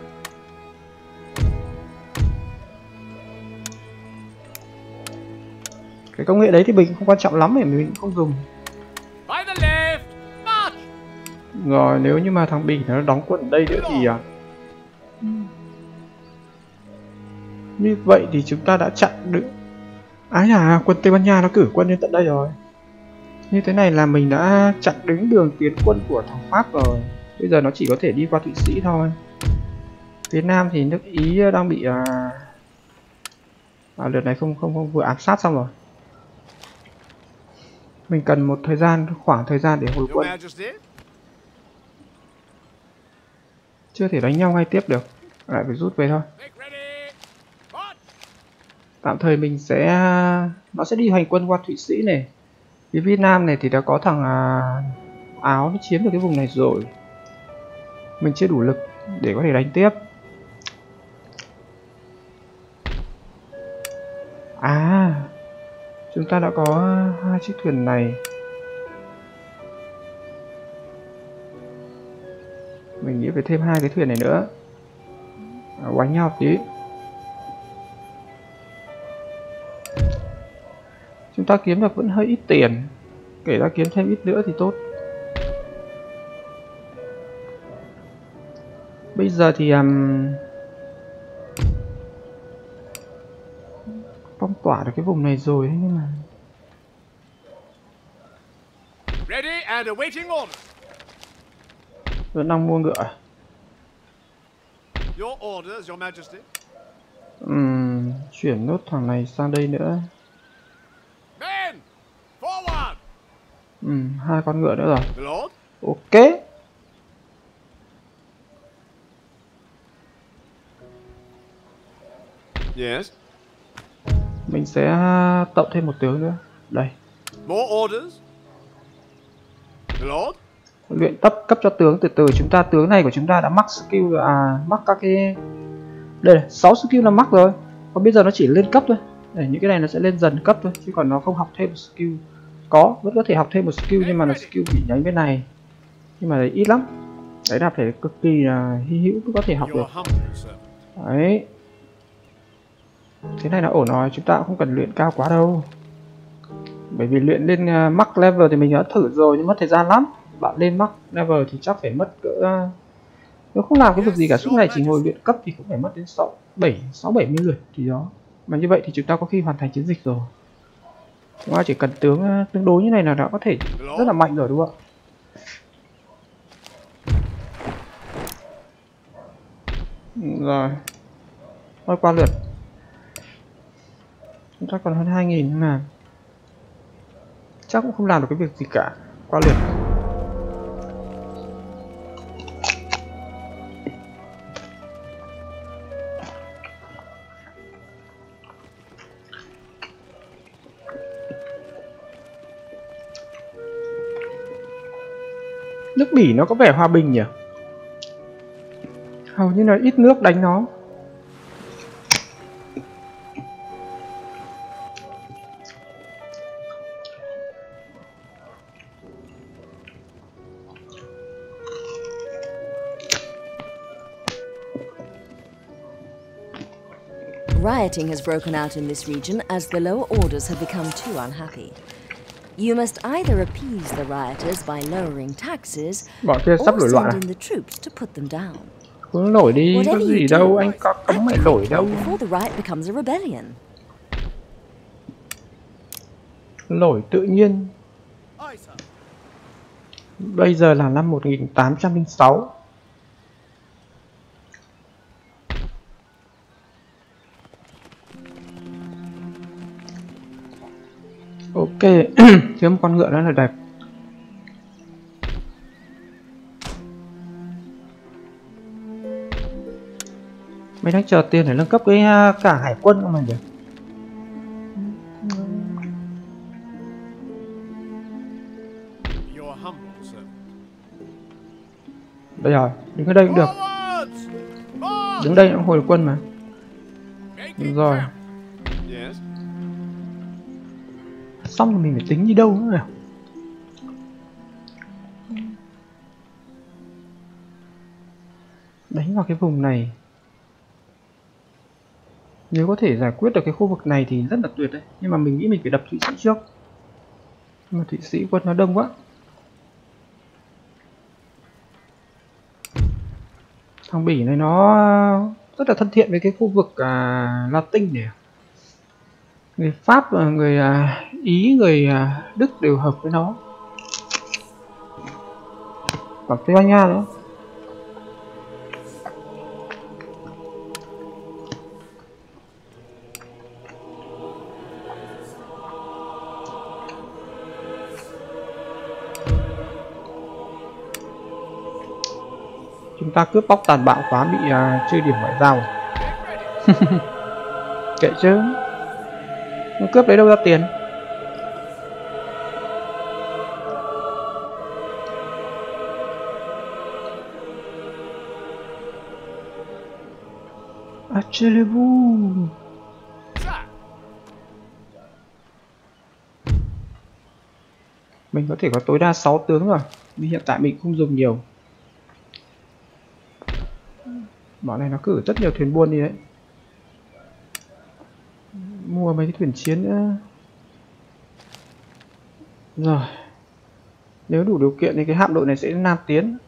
S1: Cái công nghệ đấy thì mình không quan trọng lắm, để mình không dùng. Rồi nếu như mà thằng Bỉ nó đóng quân ở đây nữa thì như vậy thì chúng ta đã chặn được. Ái à, quân Tây Ban Nha nó cử quân đến tận đây rồi. Như thế này là mình đã chặn đứng đường tiến quân của thằng Pháp rồi. Bây giờ nó chỉ có thể đi qua Thụy Sĩ thôi. Phía Nam thì nước Ý đang bị lượt này không vừa ám sát xong rồi. Mình cần một khoảng thời gian để hồi quân. Chưa thể đánh nhau ngay tiếp được, lại phải rút về thôi. Tạm thời mình nó sẽ đi hành quân qua Thụy Sĩ này. Phía Việt Nam này thì đã có thằng Áo nó chiếm được cái vùng này rồi. Mình chưa đủ lực để có thể đánh tiếp. À, chúng ta đã có 2 chiếc thuyền này. Mình nghĩ phải thêm 2 cái thuyền này nữa. Quánh nhau tí. Chúng ta kiếm được vẫn hơi ít tiền. Kể ra kiếm thêm ít nữa thì tốt. Bây giờ thì phong tỏa được cái vùng này rồi, nhưng mà vẫn đang mua ngựa. Chuyển nốt thằng này sang đây nữa. Hai con ngựa nữa rồi. Ok.
S4: Yes.
S1: Mình sẽ tạo thêm một tướng nữa. Đây.
S4: More orders. Lord.
S1: Luyện cấp cho tướng từ từ. Chúng ta tướng này của chúng ta đã max skill max các cái đây này, 6 skill là max rồi. Còn bây giờ nó chỉ lên cấp thôi. Để những cái này nó sẽ lên dần cấp thôi, chứ còn nó không học thêm một skill. Vẫn có thể học thêm một skill nhưng mà là skill bị nhánh bên này. Nhưng mà đấy ít lắm. Đấy là phải cực kỳ là hy hữu mới có thể học được. Đấy. Thế này là ổn rồi, chúng ta cũng không cần luyện cao quá đâu. Bởi vì luyện lên max level thì mình đã thử rồi nhưng mất thời gian lắm. Bạn lên max level thì chắc phải mất cỡ nếu không làm cái việc gì cả, suốt ngày chỉ ngồi luyện cấp thì cũng phải mất đến 6-7 lượt thì đó. Mà như vậy thì chúng ta có khi hoàn thành chiến dịch rồi. Chúng ta chỉ cần tướng tương đối như này là đã có thể rất là mạnh rồi đúng không ạ? Rồi. Thôi qua lượt. Chúng ta còn hơn 2.000 nhưng mà chắc cũng không làm được cái việc gì cả. Qua lượt. Nước Bỉ nó có vẻ hòa bình nhỉ? Hầu như là ít nước đánh nó.
S2: Rioting has broken out in this region as the lower orders have become too unhappy. You must either appease the rioters by lowering taxes
S1: Bọn kia sắp nổi loạn à?
S2: send in the troops to put them down.
S1: Cứ nổi đi, có gì đâu, anh có cấm mày nổi đâu.
S2: Before the riot becomes a rebellion.
S1: Nổi tự nhiên. Bây giờ là năm 1806. Ok, thiếu một con ngựa đó là đẹp. Mình đang chờ tiền để nâng cấp cái cảng hải quân của mình được. Đây rồi, đứng ở đây cũng được. Đứng đây cũng hồi quân mà. Đúng rồi. Xong rồi mình phải tính đi đâu nữa nào. Đánh vào cái vùng này. Nếu có thể giải quyết được cái khu vực này thì rất là tuyệt đấy. Nhưng mà mình nghĩ mình phải đập Thụy Sĩ trước. Nhưng mà Thụy Sĩ quân nó đông quá. Thằng Bỉ này nó rất là thân thiện với cái khu vực Latin này. Người Pháp, người Ý, người Đức đều hợp với nó. Cả Tây Ban Nha nữa. Chúng ta cướp bóc tàn bạo quá, bị chơi điểm ngoại giao. Kệ chứ. Nó cướp đấy đâu ra tiền. Achillez-vous. Mình có thể có tối đa 6 tướng rồi. Nhưng hiện tại mình không dùng nhiều. Bọn này nó cử rất nhiều thuyền buôn đi đấy. Mua mấy cái thuyền chiến nữa. Rồi. Nếu đủ điều kiện thì cái hạm đội này sẽ nam tiến.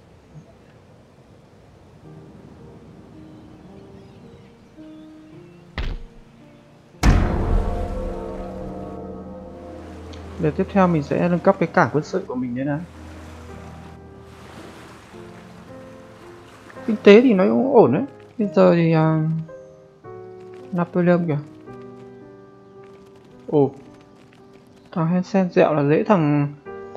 S1: Đợt tiếp theo mình sẽ nâng cấp cái cảng quân sự của mình đấy đã. Kinh tế thì nó cũng ổn đấy. Bây giờ thì Napoleon kìa. Ồ, thằng Hansen dẹo là dễ thằng.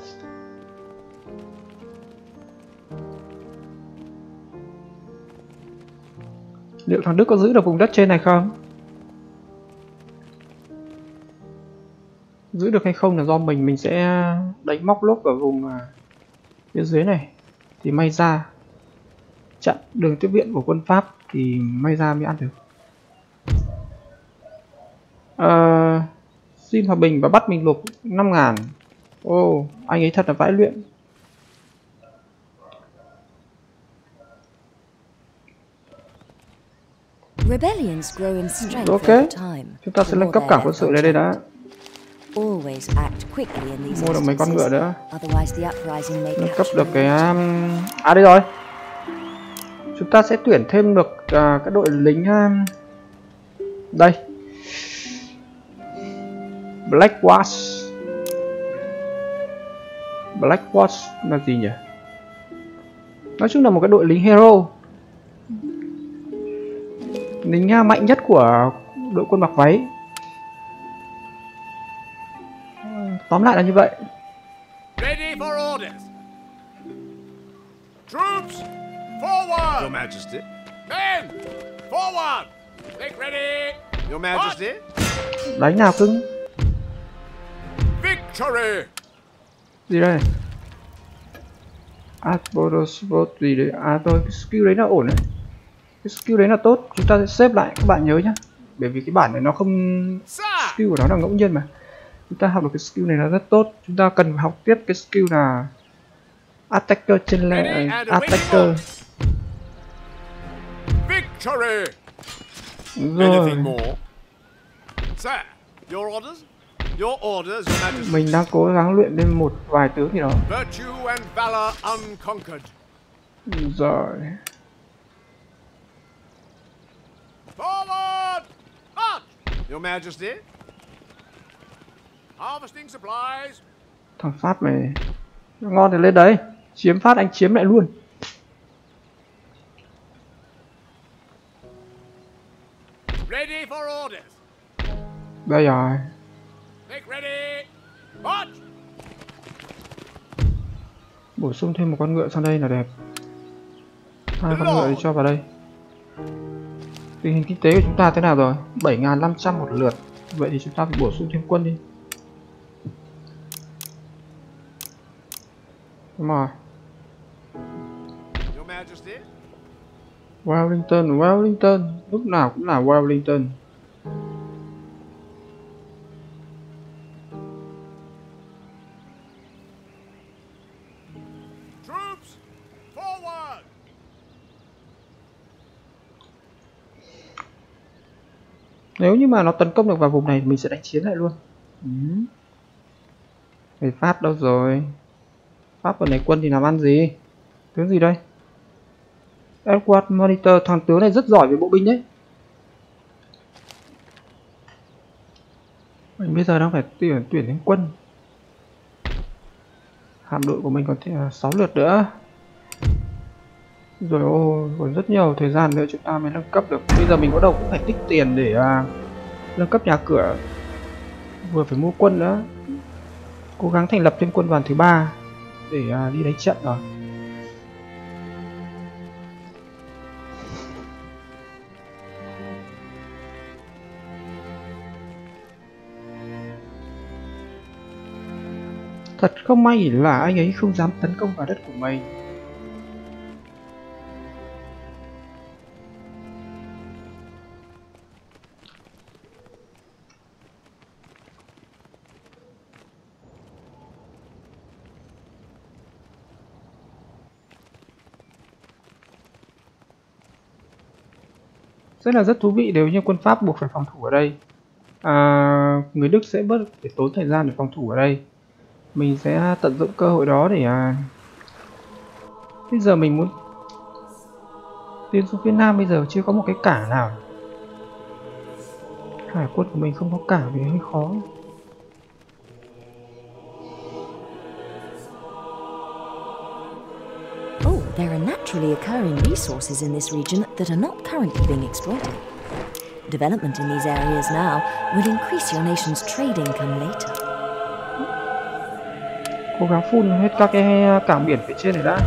S1: Liệu thằng Đức có giữ được vùng đất trên này không? Giữ được hay không là do mình sẽ đánh móc lốp ở vùng phía dưới này. Thì may ra chặn đường tiếp viện của quân Pháp thì may ra mới ăn được. Xin hòa bình và bắt mình nộp 5.000. Ồ, anh ấy thật là vãi luyện. Ok, chúng ta sẽ nâng cấp cảng quân sự lên đây đã. Mua được mấy con ngựa nữa. Nâng cấp được cái... đây rồi. Chúng ta sẽ tuyển thêm được các đội lính... Đây. Black Watch. Black Watch là gì nhỉ? Nói chung là một cái đội lính hero. Lính mạnh nhất của đội quân mặc váy. Tóm lại là như vậy.
S4: Ready for orders. Troops, forward. Your Majesty. Men, forward. Make ready. Your Majesty.
S1: Đánh nào cưng.
S4: Victory.
S1: Gì đây? Adbodospot gì đấy? Thôi, cái skill đấy là ổn đấy. Cái skill đấy là tốt. Chúng ta sẽ xếp lại, các bạn nhớ nhá. Bởi vì cái bản này nó không... Skill của nó là ngẫu nhiên mà. Chúng ta học được cái skill này là rất tốt. Chúng ta cần học tiếp cái skill là Attacker trên lệ... Attacker.
S4: Victory.
S1: Rồi. Mình đang cố gắng luyện lên một vài tướng gì đó. Rồi.
S4: Forward! March! Your Majesty. Harvesting supplies.
S1: Thằng Pháp này ngon thì lên đấy. Chiếm phát anh chiếm lại luôn.
S4: Ready for orders.
S1: Đây rồi.
S4: Make ready. March!
S1: Bổ sung thêm một con ngựa sang đây là đẹp. 2 con ngựa thì cho vào đây. Tình hình kinh tế của chúng ta thế nào rồi? 7.500 một lượt. Vậy thì chúng ta phải bổ sung thêm quân đi. Đúng rồi. Wellington, Wellington. Lúc nào cũng là Wellington.
S4: Troops, forward.
S1: Nếu như mà nó tấn công được vào vùng này thì mình sẽ đánh chiến lại luôn. Người Pháp đâu rồi? Pháp ở này quân thì làm ăn gì? Tướng gì đây? Edward Monitor, thằng tướng này rất giỏi về bộ binh đấy. Mình bây giờ đang phải tuyển đến quân. Hạm đội của mình còn 6 lượt nữa. Rồi ô, còn rất nhiều thời gian nữa chúng ta mới nâng cấp được. Bây giờ mình bắt đầu cũng phải tích tiền để nâng cấp nhà cửa. Vừa phải mua quân nữa. Cố gắng thành lập thêm quân đoàn thứ 3 để đi đánh trận rồi. Thật không may là anh ấy không dám tấn công vào đất của mình. Rất là rất thú vị nếu như quân Pháp buộc phải phòng thủ ở đây. Người Đức sẽ bớt phải tốn thời gian để phòng thủ ở đây. Mình sẽ tận dụng cơ hội đó để bây giờ mình muốn tiến xuống phía Nam. Bây giờ chưa có một cái cảng nào. Hải quân của mình không có cảng thì hơi khó.
S2: There are naturally occurring resources in this region that are not currently being exploited. Development in these areas now will increase your nation's trade income later.
S1: Cố gắng phun hết các cái cảng biển phía trên này đã.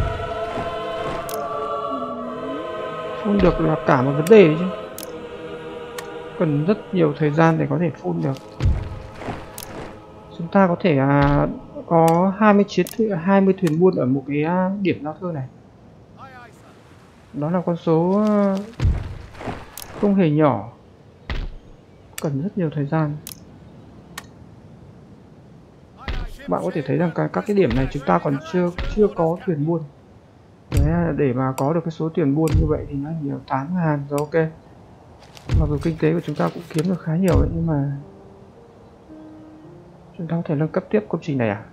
S1: Phun được là cả một vấn đề chứ. Cần rất nhiều thời gian để có thể phun được. Chúng ta có thể có 20 thuyền buôn ở một cái điểm giao thương này. Đó là con số không hề nhỏ. Cần rất nhiều thời gian. Bạn có thể thấy rằng các cái điểm này chúng ta còn chưa có thuyền buôn. Đấy, để mà có được cái số tiền buôn như vậy thì nó nhiều 8.000 rồi, ok. Mặc dù kinh tế của chúng ta cũng kiếm được khá nhiều đấy, nhưng mà chúng ta có thể nâng cấp tiếp công trình này à?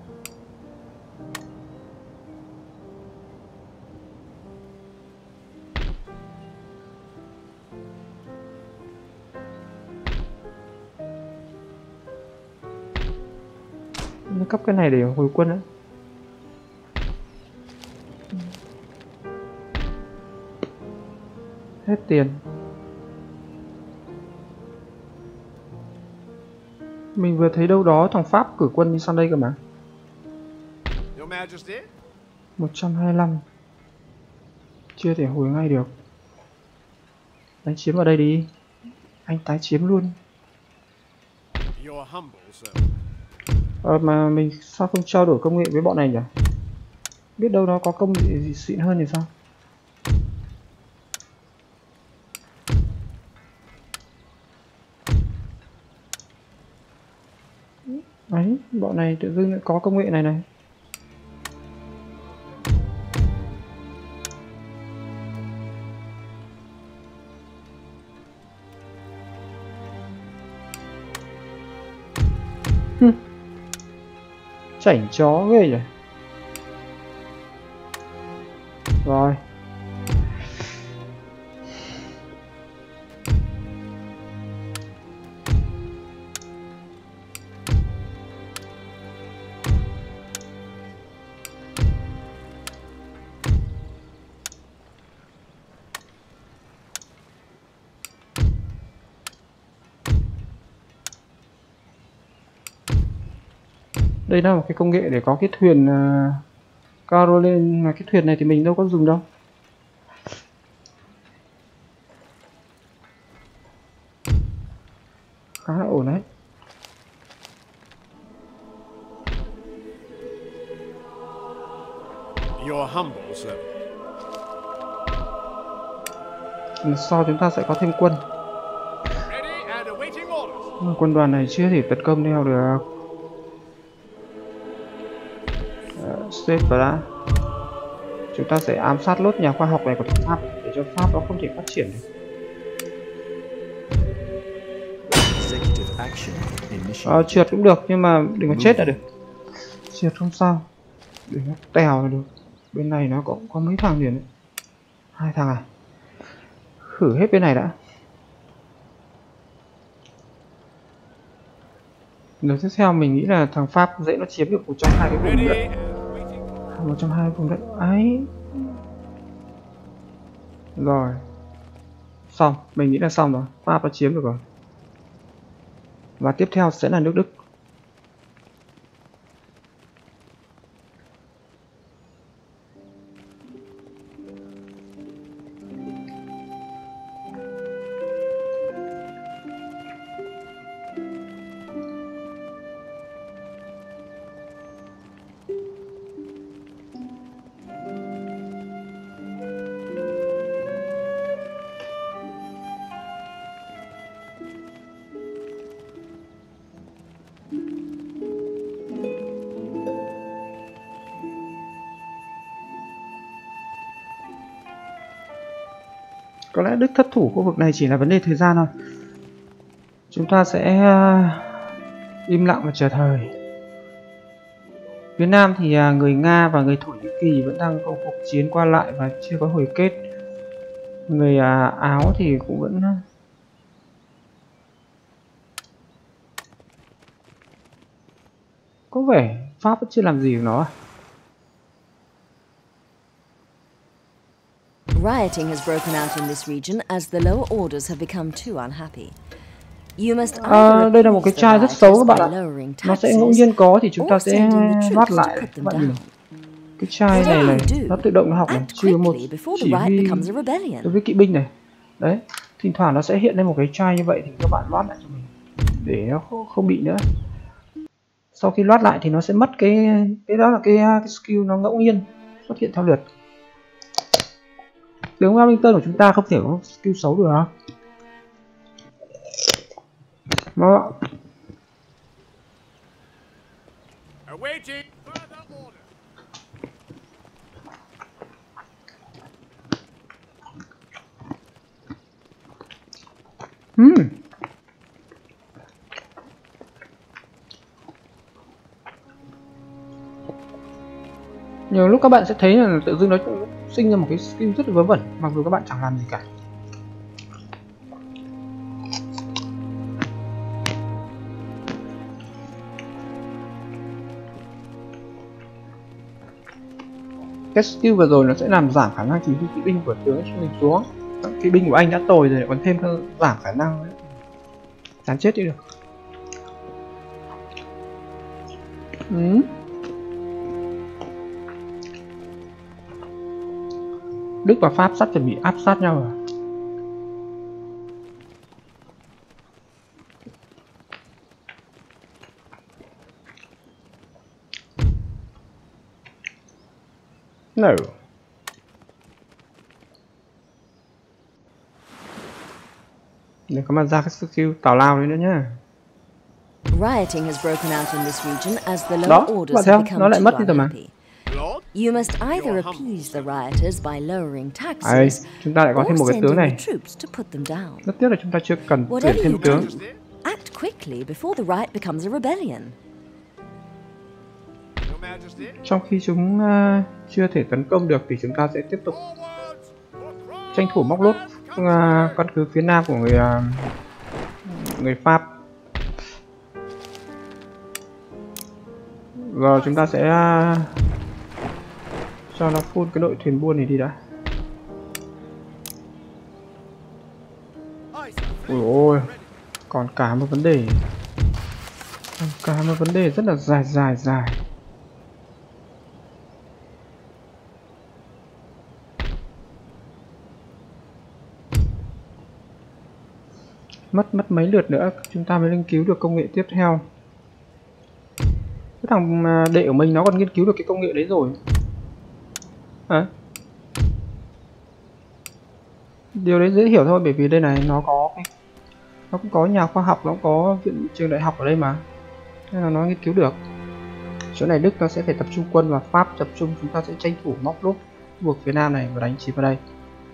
S1: Nâng cấp cái này để hồi quân á. Hết tiền. Mình vừa thấy đâu đó thằng Pháp cử quân đi sang đây cơ mà. 125. Chưa thể hồi ngay được. Đánh chiếm ở đây đi. Anh tái chiếm luôn. Mà mình sao không trao đổi công nghệ với bọn này nhỉ? Biết đâu nó có công nghệ gì xịn hơn thì sao? Đấy, bọn này tự dưng lại có công nghệ này này. Chảnh chó ghê nhỉ. Rồi. Đây là một cái công nghệ để có cái thuyền Caroline, mà cái thuyền này thì mình đâu có dùng đâu. Khá là ổn đấy. Lần sau chúng ta sẽ có thêm quân. Quân đoàn này chưa thể tấn công theo được. Xếp vào đã. Chúng ta sẽ ám sát lốt nhà khoa học này của thằng Pháp để cho Pháp nó không thể phát triển được. Trượt cũng được nhưng mà đừng có chết là được. Trượt không sao. Đừng có tèo là được. Bên này nó cũng có mấy thằng liền đấy. 2 thằng à. Khử hết bên này đã. Lần tiếp theo mình nghĩ là thằng Pháp dễ nó chiếm được một trong hai cái vùng đất. Một trong hai vùng đất ấy. Rồi. Xong, mình nghĩ là xong rồi. Pháp đã chiếm được rồi. Và tiếp theo sẽ là nước Đức. Có lẽ Đức thất thủ khu vực này chỉ là vấn đề thời gian thôi. Chúng ta sẽ im lặng và chờ thời. Phía Nam thì người Nga và người Thổ Nhĩ Kỳ vẫn đang có cuộc chiến qua lại và chưa có hồi kết. Người Áo thì cũng vẫn có vẻ Pháp vẫn chưa làm gì của nó.
S2: Rioting has broken out in this region as the lower orders have become too unhappy.
S1: Đây là một cái chai rất xấu các bạn ạ. Nó sẽ ngẫu nhiên có thì chúng ta sẽ loát lại. Các bạn nhìn cái chai này nó tự động nó học này, trừ một chỉ huy đối với kỵ binh này. Đấy, thỉnh thoảng nó sẽ hiện lên một cái chai như vậy thì các bạn loát lại cho mình để nó không bị nữa. Sau khi loát lại thì nó sẽ mất cái đó là cái skill nó ngẫu nhiên xuất hiện theo lượt. Tướng Wellington của chúng ta không thể có skill xấu được hả? Đó. Nhiều lúc các bạn sẽ thấy là tự dưng nó sinh ra một cái skill rất là vớ vẩn mặc dù các bạn chẳng làm gì cả. Cái skill vừa rồi nó sẽ làm giảm khả năng chỉ huy kỵ binh của tướng chúng mình xuống. Kỵ binh của anh đã tồi rồi còn thêm giảm khả năng nữa. Chán chết đi được. Đức và Pháp sắp chuẩn bị áp sát nhau rồi. No. Đừng có mà ra cái skill tào lao đấy nữa nhá.
S2: Rioting has broken out in this region as the lower orders have become too unhappy. You must either appease the rioters by lowering taxes,
S1: chúng ta lại có thêm một cái tướng này. Rất tiếc là chúng ta chưa cần tuyển thêm tướng.
S2: Act quickly before the riot becomes a rebellion.
S1: Trong khi chúng chưa thể tấn công được thì chúng ta sẽ tiếp tục tranh thủ móc lốt căn cứ phía nam của người Pháp. Rồi chúng ta sẽ cho nó full cái đội thuyền buôn này đi đã. Ôi ôi, còn cả một vấn đề. Cả một vấn đề rất là dài. Mất mấy lượt nữa chúng ta mới nghiên cứu được công nghệ tiếp theo. Cái thằng đệ của mình nó còn nghiên cứu được cái công nghệ đấy rồi. Điều đấy dễ hiểu thôi, bởi vì đây này nó cũng có nhà khoa học, nó có viện trường đại học ở đây mà, nên là nó nghiên cứu được. Chỗ này Đức nó sẽ phải tập trung quân và Pháp tập trung, chúng ta sẽ tranh thủ móc lốt khu vực phía nam này và đánh chiếm vào đây.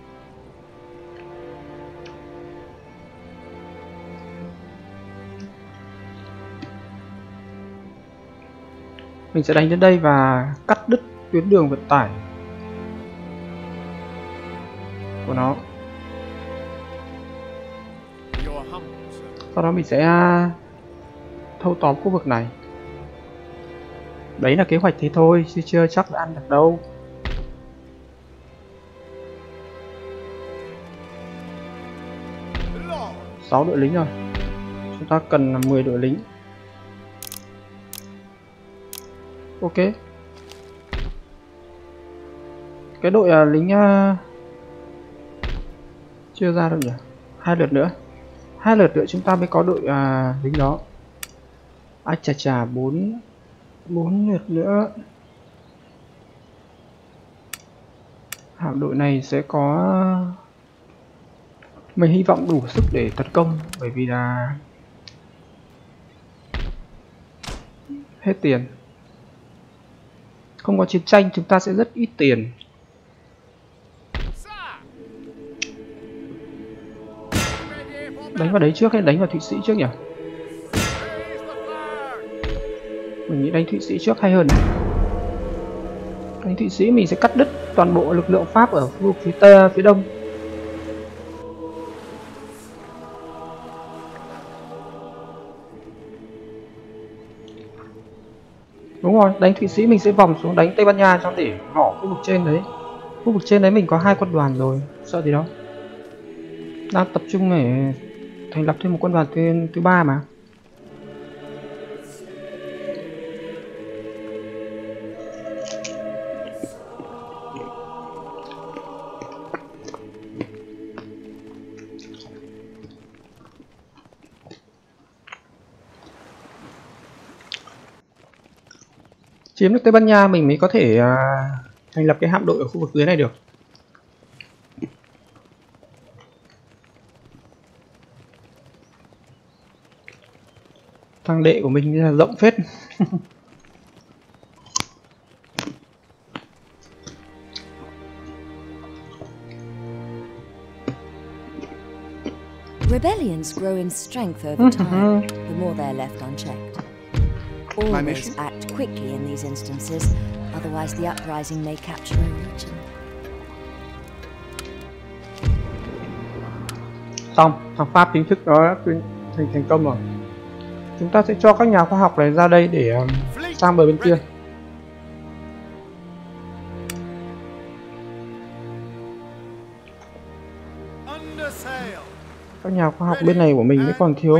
S1: Mình sẽ đánh đến đây và cắt đứt tuyến đường vận tải của nó. Sau đó mình sẽ thâu tóm khu vực này. Đấy là kế hoạch thế thôi, chứ chưa chắc đã ăn được đâu. Sáu đội lính rồi. Chúng ta cần 10 đội lính. Ok. Cái đội lính chưa ra đâu nhỉ? 2 lượt nữa. 2 lượt nữa chúng ta mới có đội lính đó. Ai chà 4 lượt nữa. Hạm đội này sẽ có, mình hy vọng đủ sức để tấn công, bởi vì là hết tiền. Không có chiến tranh chúng ta sẽ rất ít tiền. Đánh vào đấy trước hay đánh vào Thụy Sĩ trước nhỉ? Mình nghĩ đánh Thụy Sĩ trước hay hơn. Đánh Thụy Sĩ mình sẽ cắt đứt toàn bộ lực lượng Pháp ở khu vực phía đông. Đúng rồi, đánh Thụy Sĩ mình sẽ vòng xuống đánh Tây Ban Nha cho để gõ khu vực trên đấy. Khu vực trên đấy mình có 2 quân đoàn rồi, sợ gì đâu. Đang tập trung để thành lập thêm một quân đoàn thứ 3 mà. Chiếm được Tây Ban Nha mình mới có thể thành lập cái hạm đội ở khu vực dưới này được. Thằng đệ của mình là rộng phết.
S2: Rebellions grow in strength over time, the more they're left unchecked. Always act quickly in these instances, otherwise the uprising may capture a region.
S1: Xong, thằng Pháp chính thức đó đã thành công rồi. Chúng ta sẽ cho các nhà khoa học này ra đây để sang bờ bên kia. Các nhà khoa học bên này của mình mới còn thiếu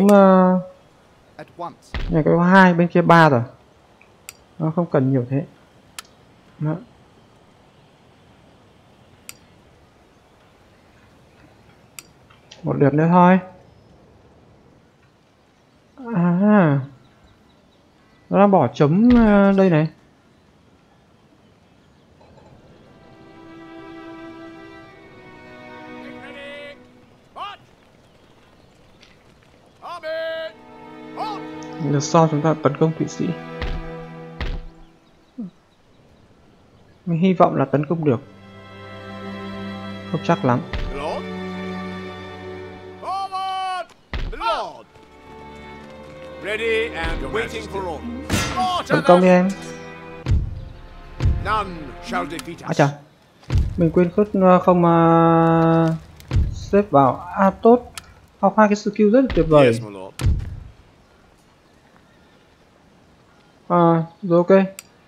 S1: nhà cái 2 bên kia 3 rồi. Nó không cần nhiều thế. Đó. Một lượt nữa thôi. À, nó đang bỏ chấm đây này. Lượt sau chúng ta tấn công Thụy Sĩ. Mình hy vọng là tấn công được. Không chắc lắm. Tấn công đi em. À chà, mình quên không xếp vào. À tốt, học 2 cái skill rất là tuyệt vời. Rồi ok.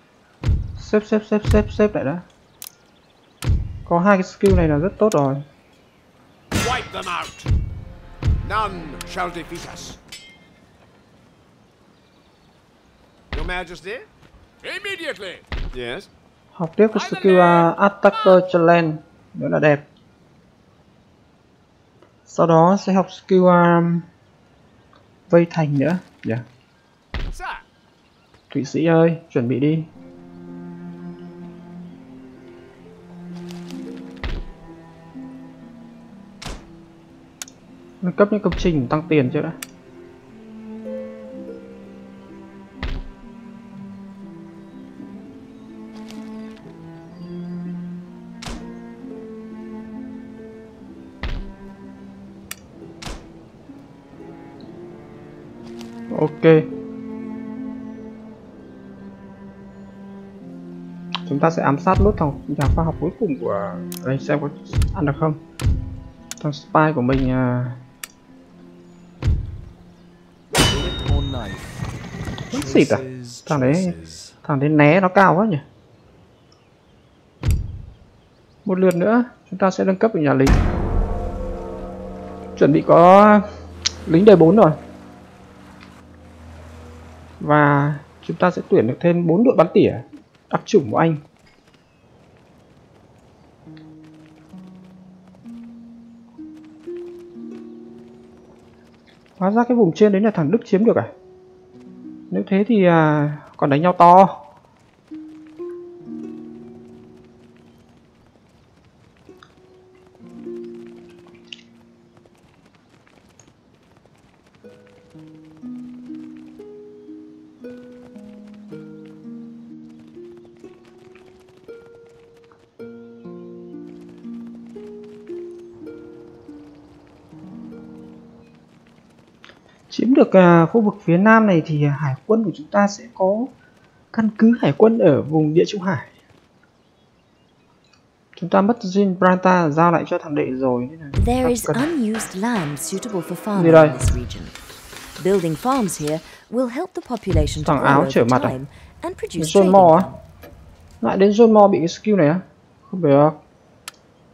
S1: Xếp lại đã. Có 2 cái skill này là rất tốt rồi.
S4: Wipe them out. None shall defeat us. Your Majesty? Immediately. Yes.
S1: Học tiếp cái skill Attacker Challenge nữa là đẹp. Sau đó sẽ học skill vây thành nữa. Yeah. Thụy Sĩ ơi, chuẩn bị đi. Nâng cấp những công trình tăng tiền chưa đã. Ok. Chúng ta sẽ ám sát nốt thằng nhà khoa học cuối cùng của đây xem có ăn được không. Thằng spy của mình vẫn xịt à? Thằng đấy né nó cao quá nhỉ. Một lượt nữa chúng ta sẽ nâng cấp được nhà lính. Chuẩn bị có lính đời 4 rồi. Và chúng ta sẽ tuyển được thêm 4 đội bắn tỉa đặc chủng của Anh. Hóa ra cái vùng trên đấy là thằng Đức chiếm được à? Nếu thế thì còn đánh nhau to. Chiếm được khu vực phía nam này thì hải quân của chúng ta sẽ có căn cứ hải quân ở vùng Địa Trung Hải. Chúng ta mất Gibraltar giao lại cho thằng đệ rồi.
S2: There is unused land suitable for farming in this region. Building farms here will help the population to grow over time and produce trading income.
S1: Lại đến John Moore bị cái skill này á? Không được.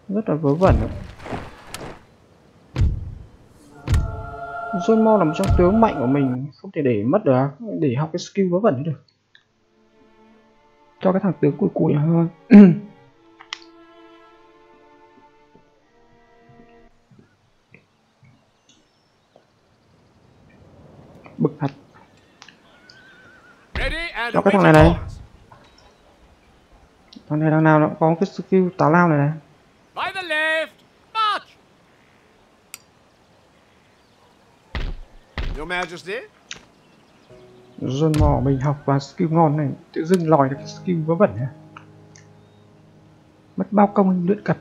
S1: rất là vớ vẩn. John Moore là một trong tướng mạnh của mình, không thể để mất được, để học cái skill vớ vẩn được. Cho cái thằng tướng cùi cùi hơn. Bực thật. Cho cái thằng này này. Thằng này thằng nào nó có cái skill táo lao này này.
S4: Your Majesty.
S1: John Moore mình học và skill ngon này, tự dưng lòi được cái skill vớ vẩn này. Mất bao công anh luyện cật.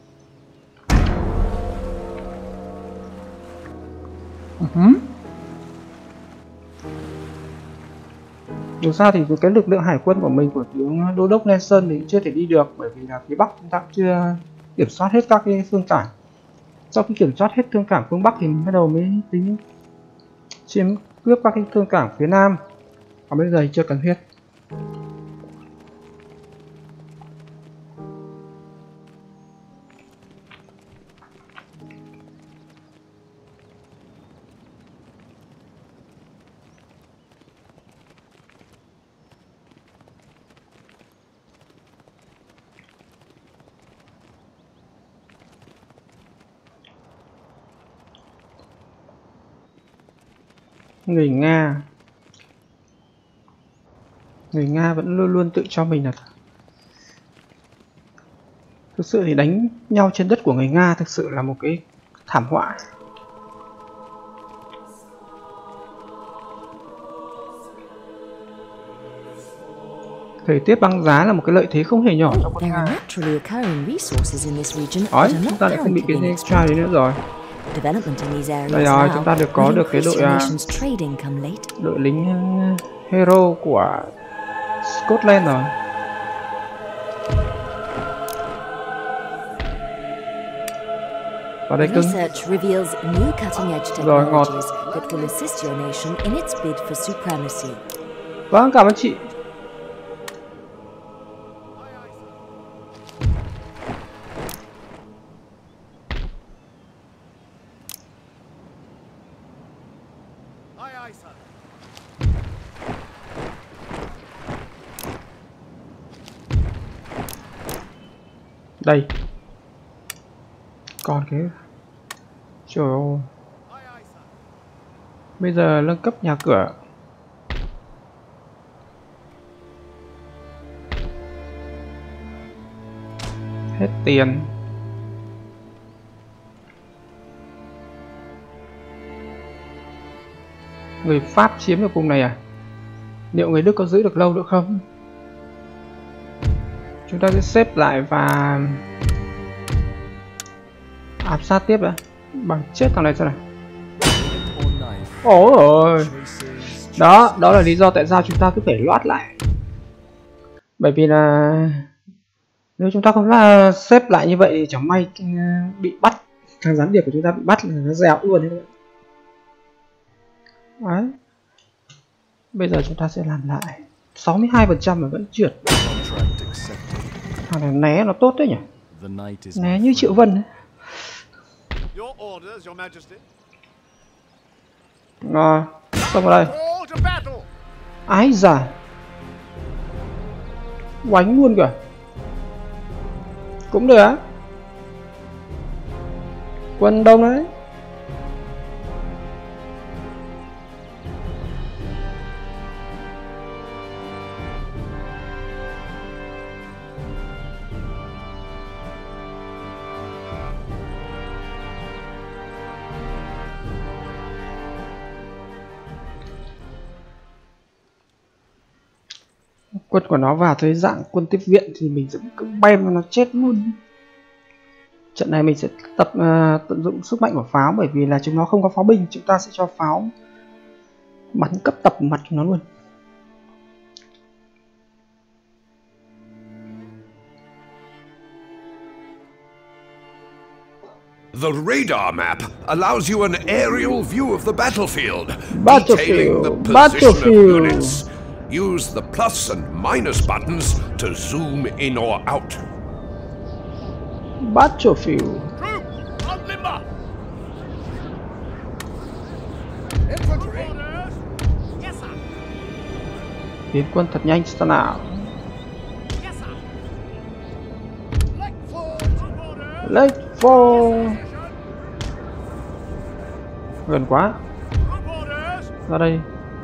S1: Dù sao thì cái lực lượng hải quân của mình, của tướng đô đốc Nelson thì chưa thể đi được, bởi vì là phía Bắc chúng ta chưa kiểm soát hết các cái phương cảng. Sau khi kiểm soát hết thương cảng phương Bắc thì mình bắt đầu mới tính chiếm cướp các cái thương cảng phía Nam. Còn bây giờ thì chưa cần thiết. Người Nga vẫn luôn luôn tự cho mình là thực sự thì đánh nhau trên đất của người Nga thực sự là một cái thảm họa. Thời tiết băng giá là một cái lợi thế không hề nhỏ cho quân Nga. Đấy, chúng ta lại không bị cái extra đấy nữa rồi. Đây rồi, chúng ta được có được cái đội lính hero của Scotland rồi. Vào đây cưng. Rồi, ngọt. Vâng, cảm ơn chị. Đây. Còn cái... Trời ơi. Bây giờ nâng cấp nhà cửa. Hết tiền. Người Pháp chiếm được vùng này à? Liệu người Đức có giữ được lâu được không? Chúng ta sẽ xếp lại và áp sát tiếp đã. Bằng chết thằng này xem nào. Ôi ôi. Đó là lý do tại sao chúng ta cứ phải loát lại. Bởi vì là nếu chúng ta không là xếp lại như vậy thì chẳng may bị bắt. Thằng gián điệp của chúng ta bị bắt là nó dẻo luôn đấy. Đấy. Bây giờ chúng ta sẽ làm lại 62% mà vẫn trượt. Thằng này né nó tốt đấy nhỉ. Né như Triệu Vân đấy. Rồi, xong vào đây. Ái già. Oánh luôn kìa. Cũng được á. Quân đông đấy. Quân của nó vào tới dạng quân tiếp viện thì mình sẽ cứ bem nó chết luôn. Trận này mình sẽ tận dụng sức mạnh của pháo, bởi vì là chúng nó không có pháo binh, chúng ta sẽ cho pháo bắn cấp tập mặt chúng nó luôn.
S3: The radar map allows you an aerial view of the battlefield,
S1: Battlefield.
S3: detailing the position of units. Use the plus and minus buttons to zoom in or out.
S1: Battlefield. Tiến quân thật nhanh sao nào. Lakeford. Gần quá. Ra đây.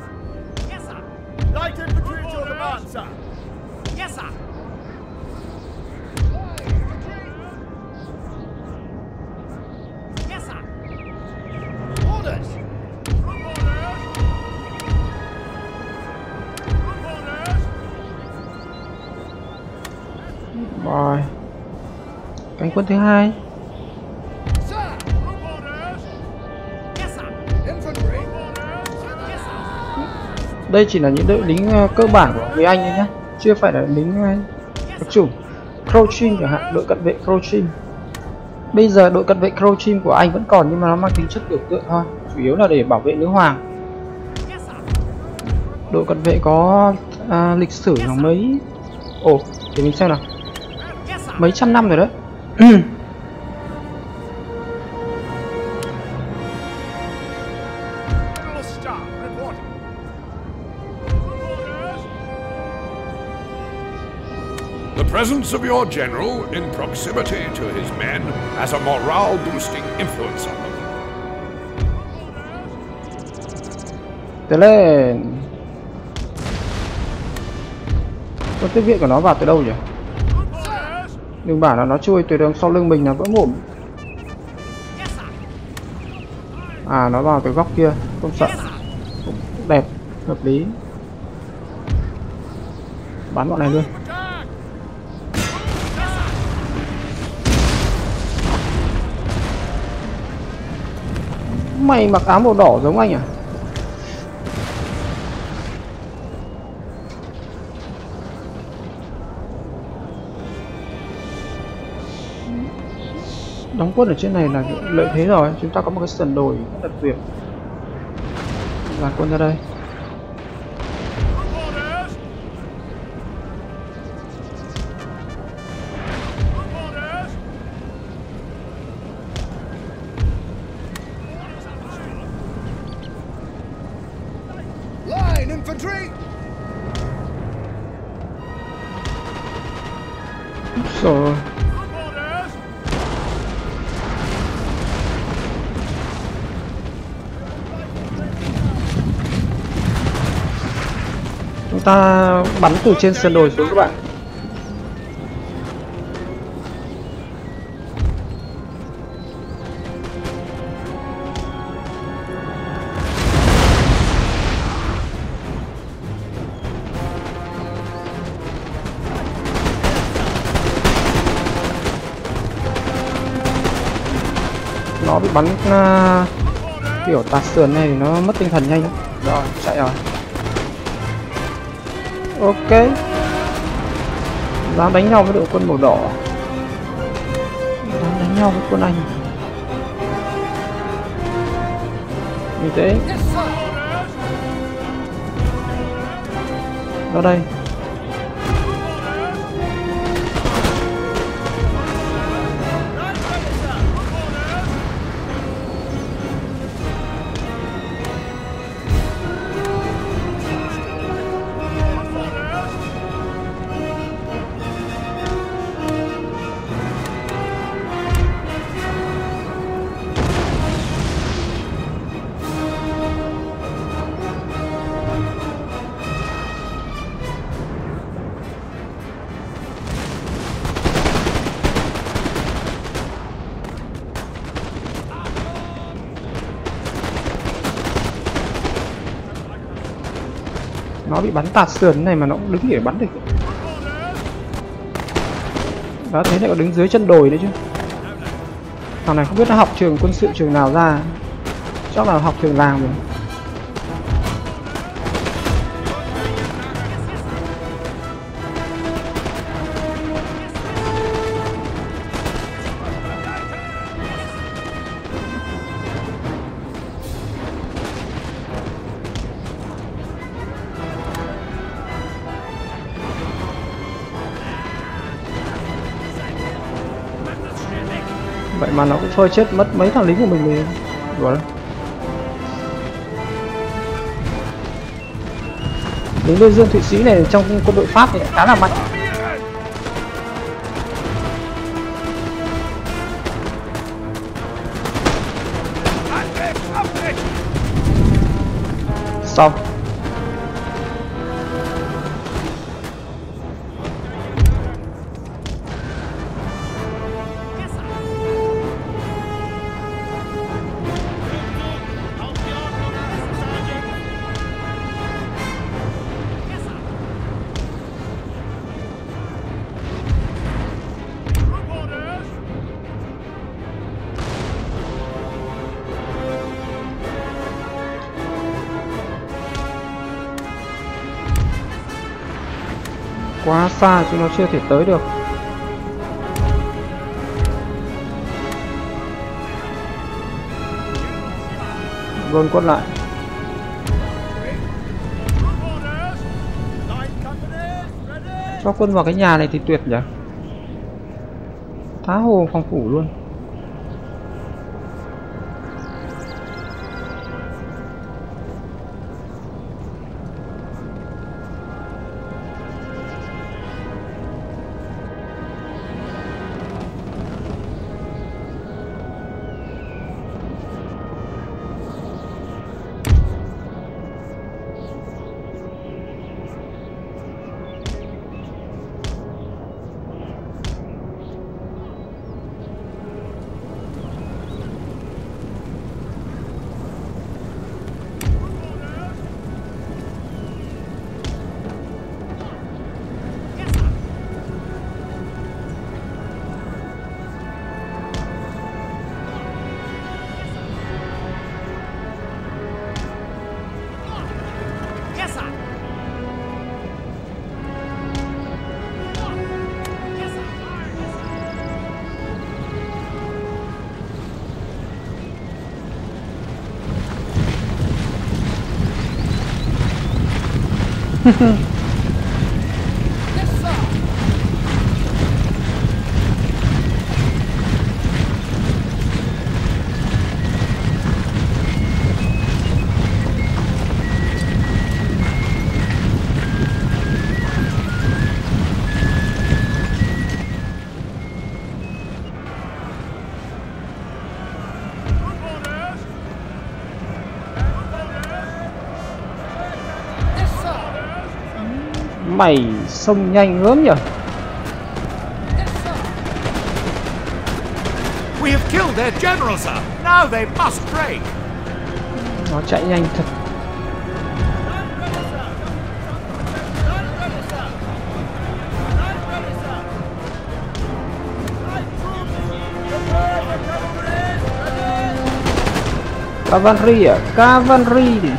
S1: Rồi. Cánh quân thứ hai. Đây chỉ là những đội lính cơ bản của người Anh thôi nhé, chưa phải là lính đặc chủng. Crouching chẳng hạn, đội cận vệ Crouching. Bây giờ đội cận vệ Crouching của Anh vẫn còn nhưng mà nó mang tính chất biểu tượng thôi, chủ yếu là để bảo vệ nữ hoàng. Đội cận vệ có lịch sử là mấy, để mình xem nào, mấy trăm năm rồi đấy.
S3: The presence of your general in proximity to his men has a morale-boosting influence on them.
S1: Tiến lên. Con tiếp viện của nó vào từ đâu nhỉ? Đừng bảo là nó chui từ đường sau lưng mình là vỡ mồm. À, nó vào từ góc kia, không sợ. Đẹp, hợp lý. Bắn bọn này luôn. Mày mặc áo màu đỏ giống anh à? Đóng quân ở trên này là lợi thế rồi, chúng ta có một cái sườn đồi rất là tuyệt. Dàn quân ra đây. Rồi. Chúng ta bắn từ trên sườn đồi xuống các bạn. Nó bị bắn kiểu tạt sườn này thì nó mất tinh thần nhanh lắm. Rồi, chạy rồi. Ok. Dám đánh nhau với đội quân màu đỏ, dám đánh nhau với quân Anh như thế. Ra đây. Nó bị bắn tạt sườn này mà nó cũng đứng để bắn được. Đó, thế lại còn đứng dưới chân đồi đấy chứ. Thằng này không biết nó học trường quân sự trường nào ra, chắc là học trường làng rồi. Vậy mà nó cũng phơi chết mất mấy thằng lính của mình liền. Đùa đấy. Lính Lê Dương Thụy Sĩ này trong quân đội Pháp thì khá là mạnh. Xong. Quá xa chứ nó chưa thể tới được. Dồn quân lại. Cho quân vào cái nhà này thì tuyệt nhỉ. Thá hồ phòng thủ luôn. Mày xông nhanh gớm nhỉ.
S4: We have killed their general, sir. Now they must break.
S1: Nó chạy nhanh thật. Cavalry à? Cavalry đi.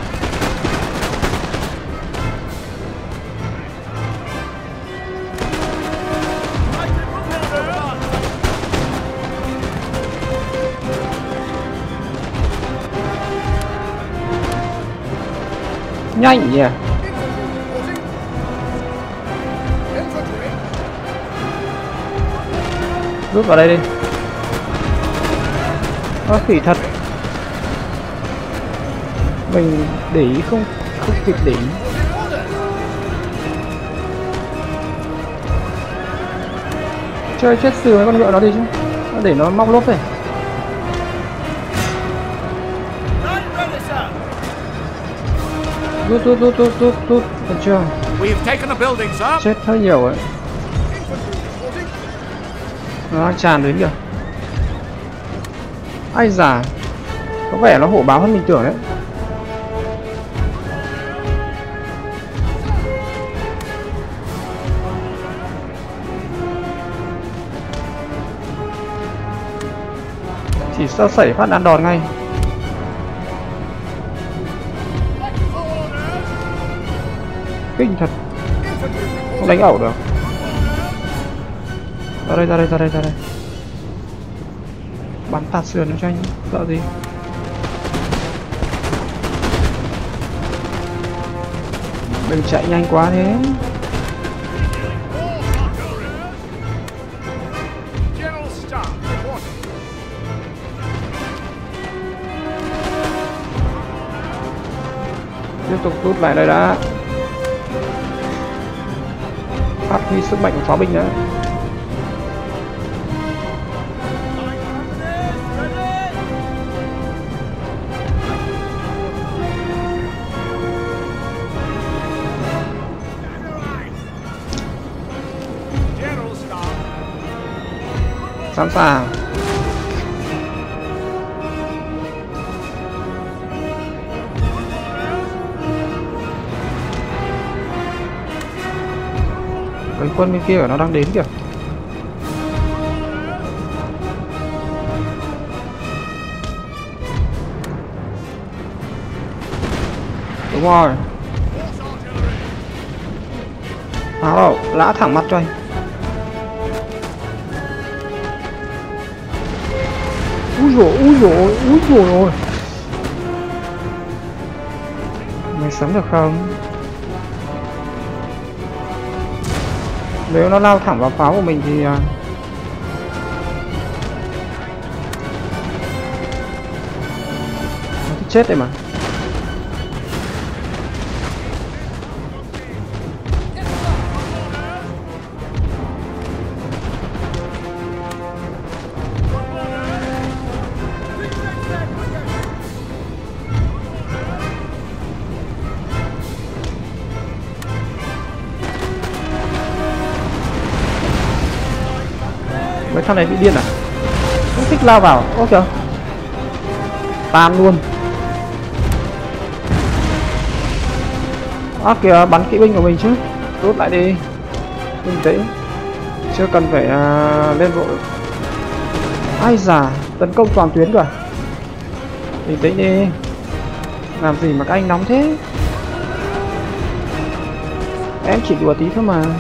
S1: Nhanh nhỉ. Rút vào đây đi. Nó khỉ thật. Mình để ý không kịp để ý. Chơi chết sừ mấy con ngựa nó đi chứ. Nó để nó móc lốp này. Rút. Được chưa? Chết hơi nhiều ấy. Nó tràn đến kìa. Ai già. Có vẻ nó hổ báo hơn mình tưởng đấy. Chỉ sơ sẩy phát đạn đòn ngay. Kinh thật. Không đánh ẩu được. Ra đây. Bắn tạt sườn nó cho anh. Sợ gì. Đừng chạy nhanh quá thế. Tiếp tục rút lại đây đã. Phát huy sức mạnh của pháo binh nữa. Sẵn sàng. Cái quân bên kia nó đang đến kìa. Đúng rồi. Áo lã thẳng mặt cho anh. Úi dồi ôi. Mày sắm được không? Nếu nó lao thẳng vào pháo của mình thì nó chết đấy mà. Mấy thằng này bị điên à? Không thích lao vào. Ôi kìa. Tan luôn. À kìa, bắn kỵ binh của mình chứ. Rút lại đi. Bình tĩnh. Chưa cần phải lên vội. Ai già, tấn công toàn tuyến cả. Bình tĩnh đi. Làm gì mà các anh nóng thế? Em chỉ đùa tí thôi mà.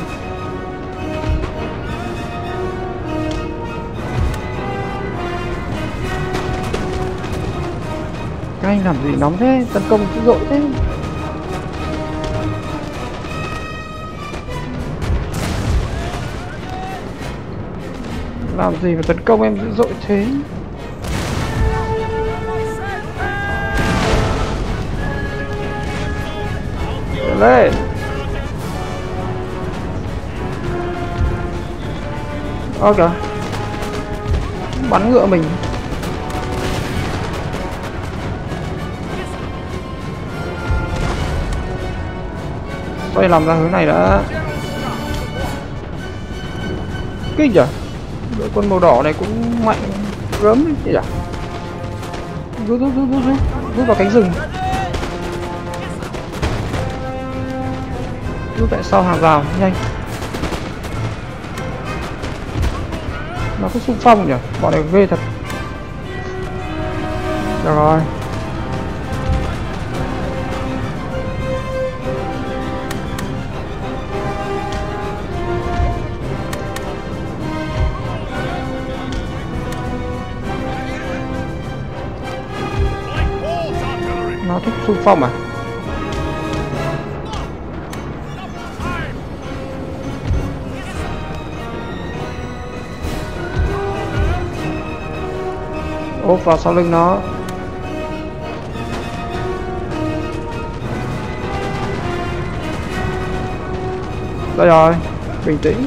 S1: Các anh làm gì nóng thế? Tấn công dữ dội thế. Làm gì mà tấn công em dữ dội thế? Trở lên. Ok. Bắn ngựa mình. Xoay lòng ra hướng này đã. Kinh nhỉ? Đội quân màu đỏ này cũng mạnh gớm đấy nhỉ? Rút vào cánh rừng. Rút tại sau hàng rào nhanh. Nó cứ xung phong nhỉ? Bọn này ghê thật. Được rồi. Nó thích xung phong à? Ốp vào sau lưng nó. Đây rồi, bình tĩnh.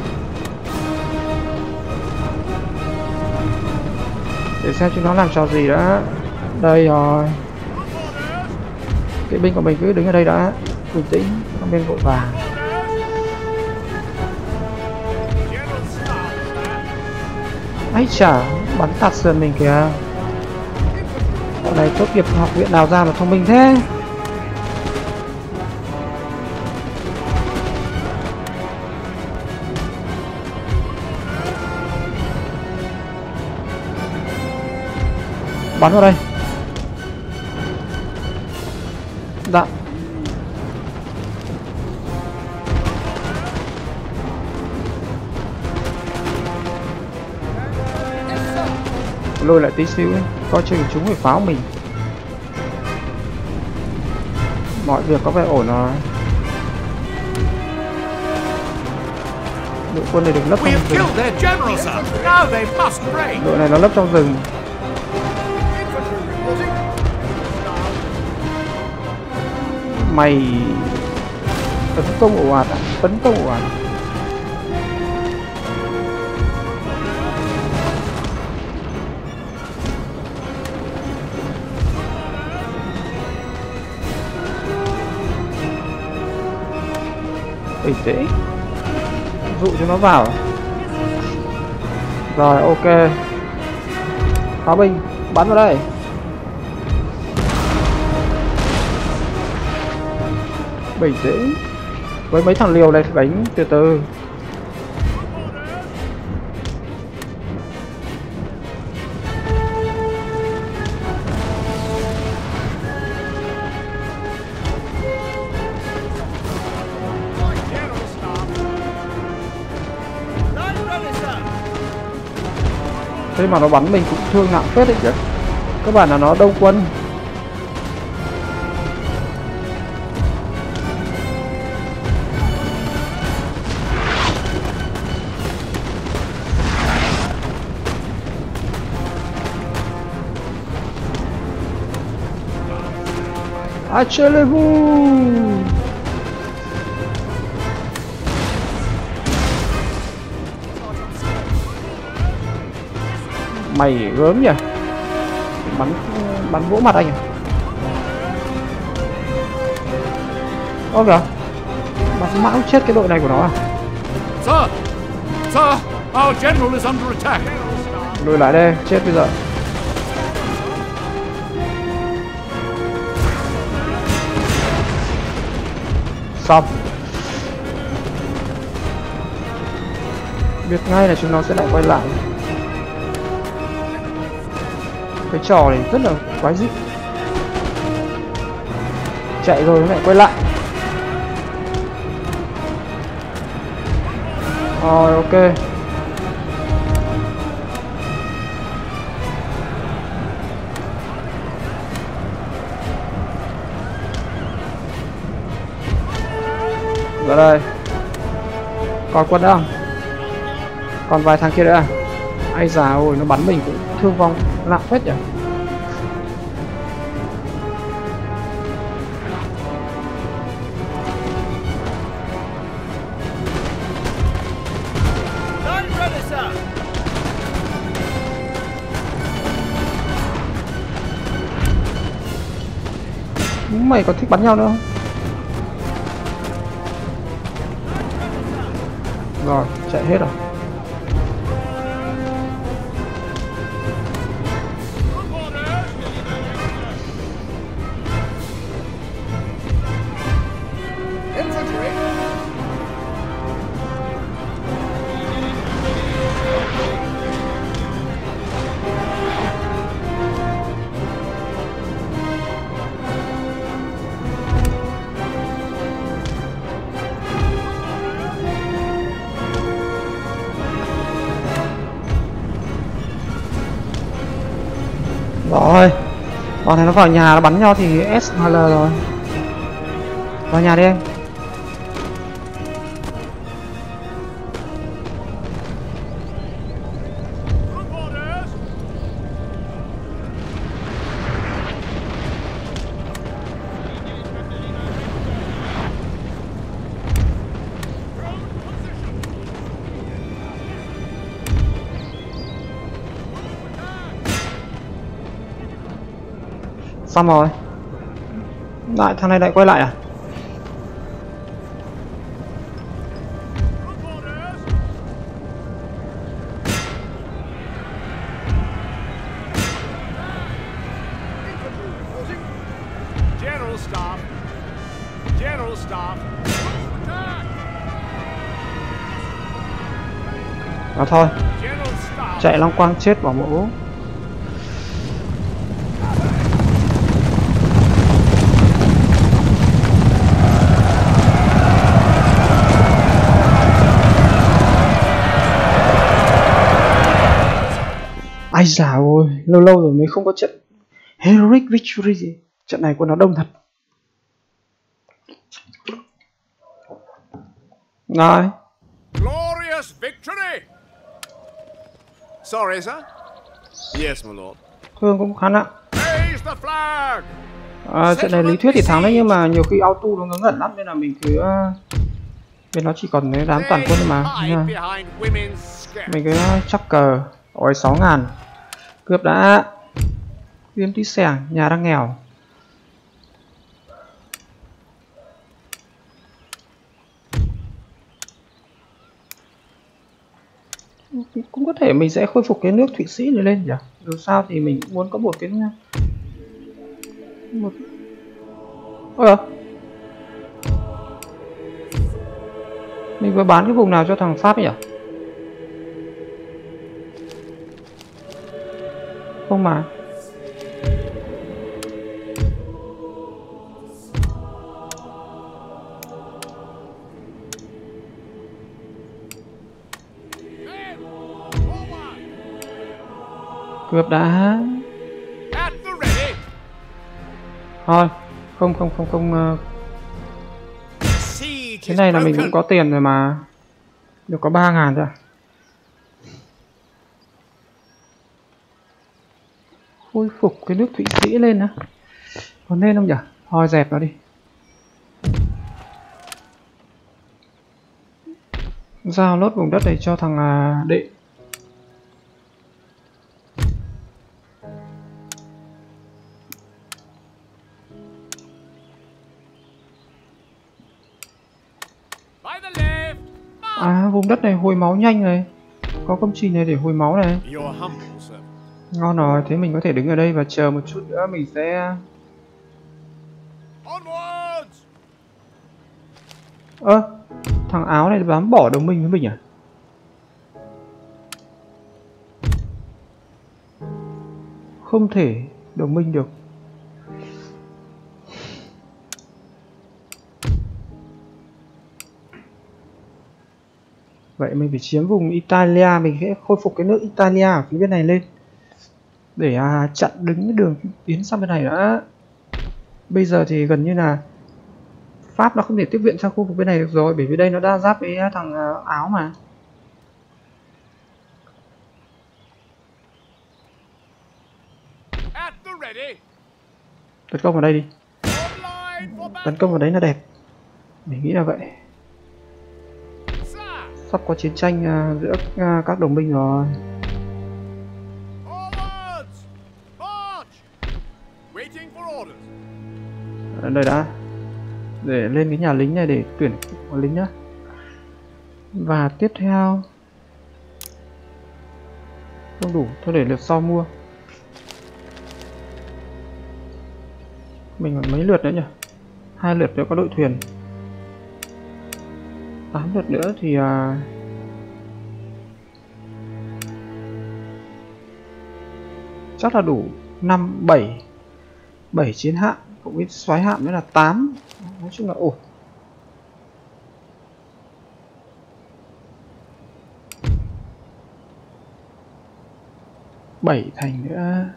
S1: Để xem chúng nó làm trò gì đã. Đây rồi. Kỵ binh của mình cứ đứng ở đây đã. Bình tĩnh, không nên vội vàng. Ấy chà, bắn tạt sườn mình kìa. Bọn này tốt nghiệp học viện nào ra mà thông minh thế. Bắn vào đây. Dạ. Lôi lại tí xíu ấy, coi chừng chúng phải pháo mình. Mọi việc có vẻ ổn rồi. Đội quân này được lấp trong rừng. Đội này nó lấp trong rừng. Mày tấn công ồ ạt à? Tấn công ồ ạt. Bình tĩnh, dụ cho nó vào. Rồi ok, pháo binh bắn vào đây. Bình tĩnh, với mấy thằng liều này phải đánh từ từ. Thế mà nó bắn mình cũng thương nặng phết đấy chứ. Các bạn là nó đông quân. Achelez-vous. Mày gớm nhỉ, bắn vỗ mặt anh à? Ơ kìa, bắn mãi chết cái đội này của nó à?
S4: Sir, our general is under attack.
S1: Lùi lại đây, chết bây giờ. Xong. Biết ngay là chúng nó sẽ lại quay lại. Cái trò này rất là quái dị. Chạy rồi nó lại quay lại. Rồi ok. Ra đây. Còn quân đâu? Còn vài thằng kia nữa à? Ai già ôi, nó bắn mình cũng thương vong nặng phết nhỉ. Mày còn thích bắn nhau nữa không? Rồi, chạy hết rồi. Rồi, bọn này nó vào nhà nó bắn nhau thì SHL rồi. Vào nhà đi em. Xong rồi. Lại thằng này lại quay lại à?
S4: General stop.
S1: Đó thôi. Chạy long quang chết bảo mẫu. Ai già ôi, lâu lâu rồi mới không có trận Heroic Victory gì. Trận này của nó đông thật. Rồi.
S4: Glorious victory. Sorry, sir. Yes, my lord.
S1: Thương cũng khá nặng.
S4: Raise the flag.
S1: Trận này lý thuyết thì thắng đấy, nhưng mà nhiều khi auto nó ngớ ngẩn lắm, nên là mình cứ bên nó chỉ còn cái đám toàn quân mà. Mình cứ chắc cờ. Ôi 6.000 cướp đã. Viêm tí xẻng, nhà đang nghèo. Cũng có thể mình sẽ khôi phục cái nước Thụy Sĩ này lên nhỉ. Dù sao thì mình cũng muốn có một cái mình vừa bán cái vùng nào cho thằng Pháp nhỉ? Không mà. Cướp đã. Thôi, không. Cái này là mình cũng có tiền rồi mà. Được có 3.000 thôi à? Khôi phục cái nước Thụy Sĩ lên á. Có nên không nhỉ? Thôi dẹp nó đi. Giao lốt vùng đất này cho thằng Đệ. Vùng đất này hồi máu nhanh này. Có công trình này để hồi máu này. Ngon rồi, thế mình có thể đứng ở đây và chờ một chút nữa mình sẽ... thằng Áo này dám bỏ đồng minh với mình à? Không thể đồng minh được. Vậy mình phải chiếm vùng Italia, mình sẽ khôi phục cái nước Italia ở phía bên này lên để chặn đứng cái đường tiến sang bên này đã. Bây giờ thì gần như là Pháp nó không thể tiếp viện sang khu vực bên này được rồi, bởi vì đây nó đã giáp với thằng Áo mà. Tấn công vào đây đi. Tấn công vào đấy là đẹp. Mình nghĩ là vậy. Sắp có chiến tranh giữa các đồng minh rồi. Đây đã. Để lên cái nhà lính này để tuyển lính nhá. Và tiếp theo không đủ, thôi để lượt sau mua. Mình còn mấy lượt nữa nhỉ? 2 lượt nữa có đội thuyền. 8 lượt nữa thì chắc là đủ 5, 7 chiến hạm cũng với xoáy hạm nữa là 8. Nói chung là ổn. Bảy thành nữa.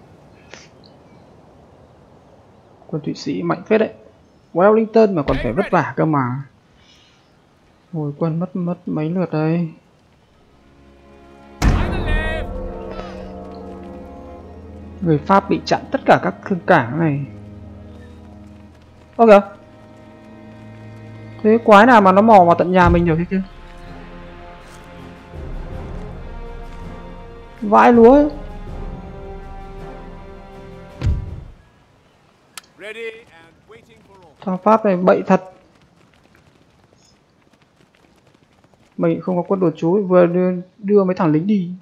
S1: Quân Thụy Sĩ mạnh phết đấy. Wellington mà còn phải vất vả cơ mà. Hồi quân mất mấy lượt đây. Người Pháp bị chặn tất cả các thương cảng này. Ok. Thế quái nào mà nó mò vào tận nhà mình được thế kia. Vãi lúa ấy. Thằng Pháp này bậy thật. Mình không có quân đồn trú, vừa đưa mấy thằng lính đi.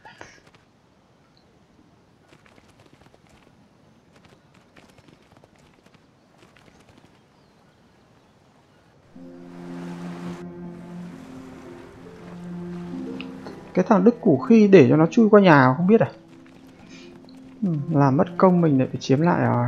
S1: Cái thằng Đức Củ Khi để cho nó chui qua nhà không biết à? Làm mất công mình lại phải chiếm lại rồi.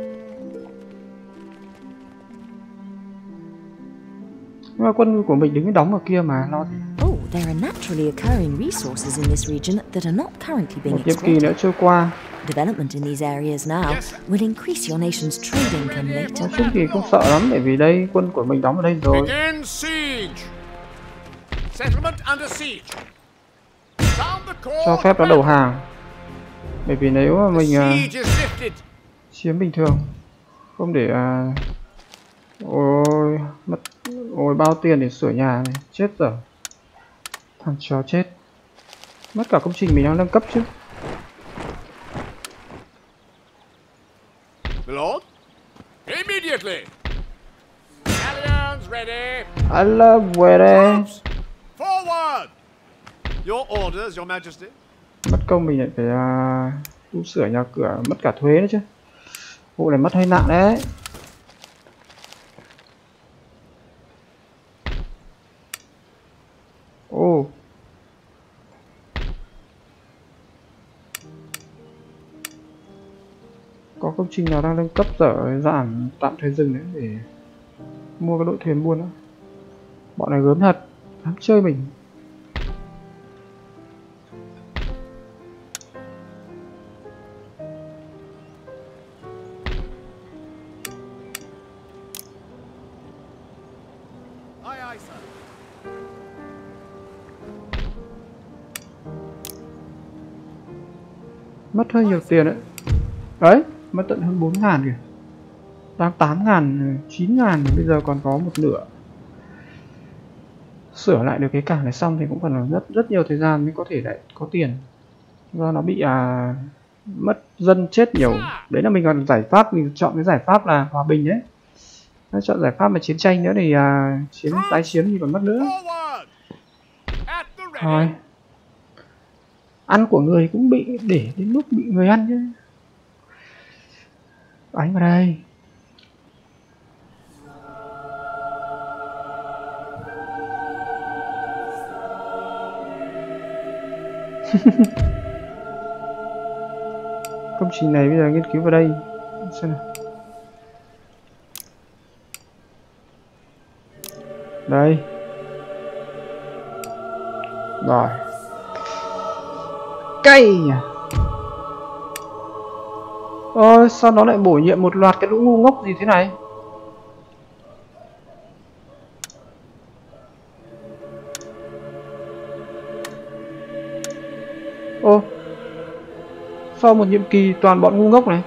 S1: Nhưng mà quân của mình đứng đóng ở kia mà lo gì.
S2: There are naturally occurring resources in this region that are not currently being
S1: exploited. Một nhiệm kỳ nữa trôi qua.
S2: Development in these areas now will increase your nation's trade income later.
S1: Nói chung thì không sợ lắm, bởi vì đây quân của mình đóng ở đây rồi. Cho phép nó đầu hàng. Bởi vì nếu mà mình chiếm bình thường Không để ôi mất, ôi bao tiền để sửa nhà này, chết rồi. Thằng chó chết. Mất cả công trình mình đang nâng cấp chứ.
S4: Lord, immediately. Galleons ready.
S1: I love ready.
S4: Forward. Your orders, Your Majesty.
S1: Mất công mình lại phải tu sửa nhà cửa, mất cả thuế nữa chứ. Vụ này mất hơi nặng đấy. Ô. Có công trình nào đang nâng cấp dở giảm tạm thời dừng đấy để mua cái đội thuyền buôn đó. Bọn này gớm thật, dám chơi mình. Mất hơi nhiều tiền đấy. Đấy, mất tận hơn 4.000 kìa. Đang 8.000, 9.000, bây giờ còn có một nửa. Sửa lại được cái cảng này xong thì cũng còn rất nhiều thời gian mới có thể lại có tiền. Do nó bị mất dân chết nhiều. Đấy là mình còn giải pháp, mình chọn cái giải pháp là hòa bình đấy. Nếu chọn giải pháp mà chiến tranh nữa thì tái chiến thì còn mất nữa. Thôi. Ăn của người cũng bị để đến lúc bị người ăn chứ. Đánh vào đây. Công trình này bây giờ nghiên cứu vào đây xem nào. Đây. Rồi. Cây à. Ôi sao nó lại bổ nhiệm một loạt cái lũ ngu ngốc gì thế này? Ô, sau một nhiệm kỳ toàn bọn ngu ngốc này.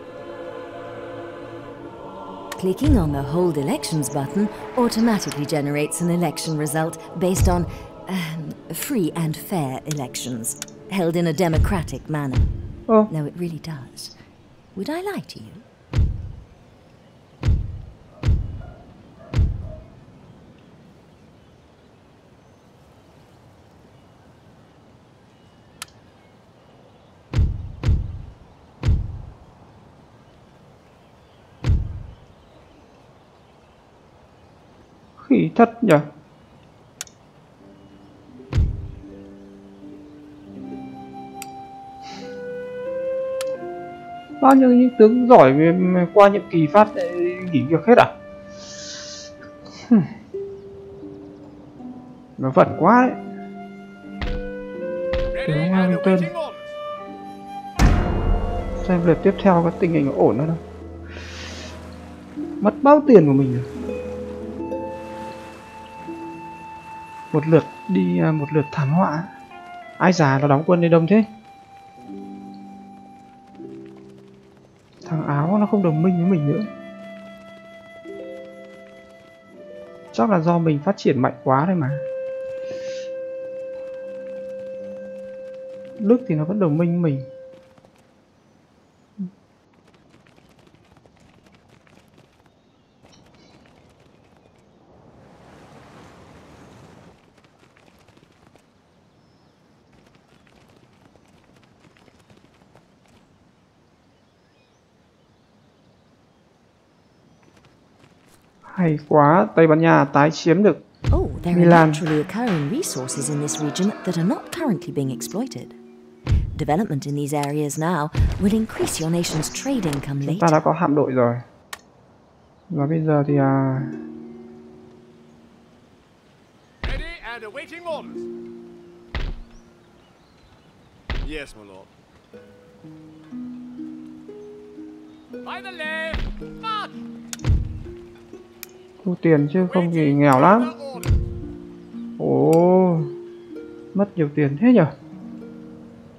S2: Clicking on the Hold Elections button automatically generates an election result based on free and fair elections, held in a democratic manner.
S1: Oh.
S2: No, it really does. Would I lie to you?
S1: Khỉ thật nhỉ? Bao nhiêu những tướng giỏi qua nhiệm kỳ phát nghỉ việc hết à? Nó vẩn quá đấy. Tướng Wellington. Xem lượt tiếp theo có tình hình ổn nữa đâu. Mất bao tiền của mình rồi. Một lượt thảm họa. Ai già nó đóng quân đi đông thế? Thằng Áo nó không đồng minh với mình nữa. Chắc là do mình phát triển mạnh quá đây mà. Đức thì nó vẫn đồng minh với mình. Hay quá, Tây Ban Nha tái chiếm được Milan.
S2: Naturally occurring resources in this region that are not currently being exploited. Development in these areas now will increase your nation's trade income later.
S1: Chúng ta đã có hạm đội rồi. Và bây giờ thì
S4: Ready and awaiting orders. Yes, my lord. By the left, march.
S1: thu tiền chứ không thì nghèo lắm. Ồ, mất nhiều tiền thế nhở.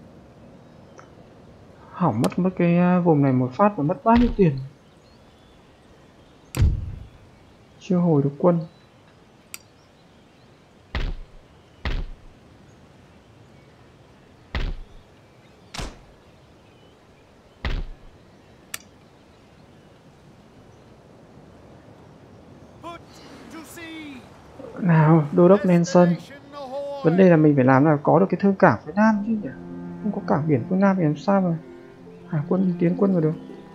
S1: Hỏng mất cái vùng này một phát mà mất bao nhiêu tiền. Chưa hồi được quân. Nào, đô đốc Nelson, vấn đề là mình phải làm là có được cái thương cảng phía Nam chứ nhỉ? Không có cảng biển phương Nam thì làm sao mà hải quân tiến quân vào được?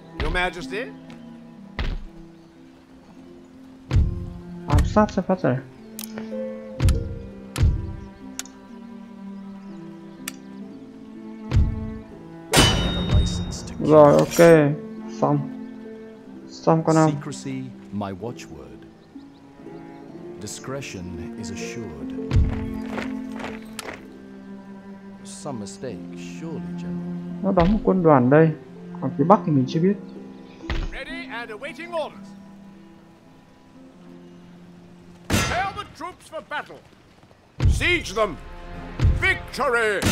S1: Ám sát sẽ phát rồi. Rồi, ok, xong con nào.
S5: Discretion is assured. Some mistake, surely, General.
S1: Nó đóng một quân đoàn đây, còn phía Bắc thì mình chưa biết.
S4: Ready and awaiting orders. Prepare the troops for battle. Siege them. Victory.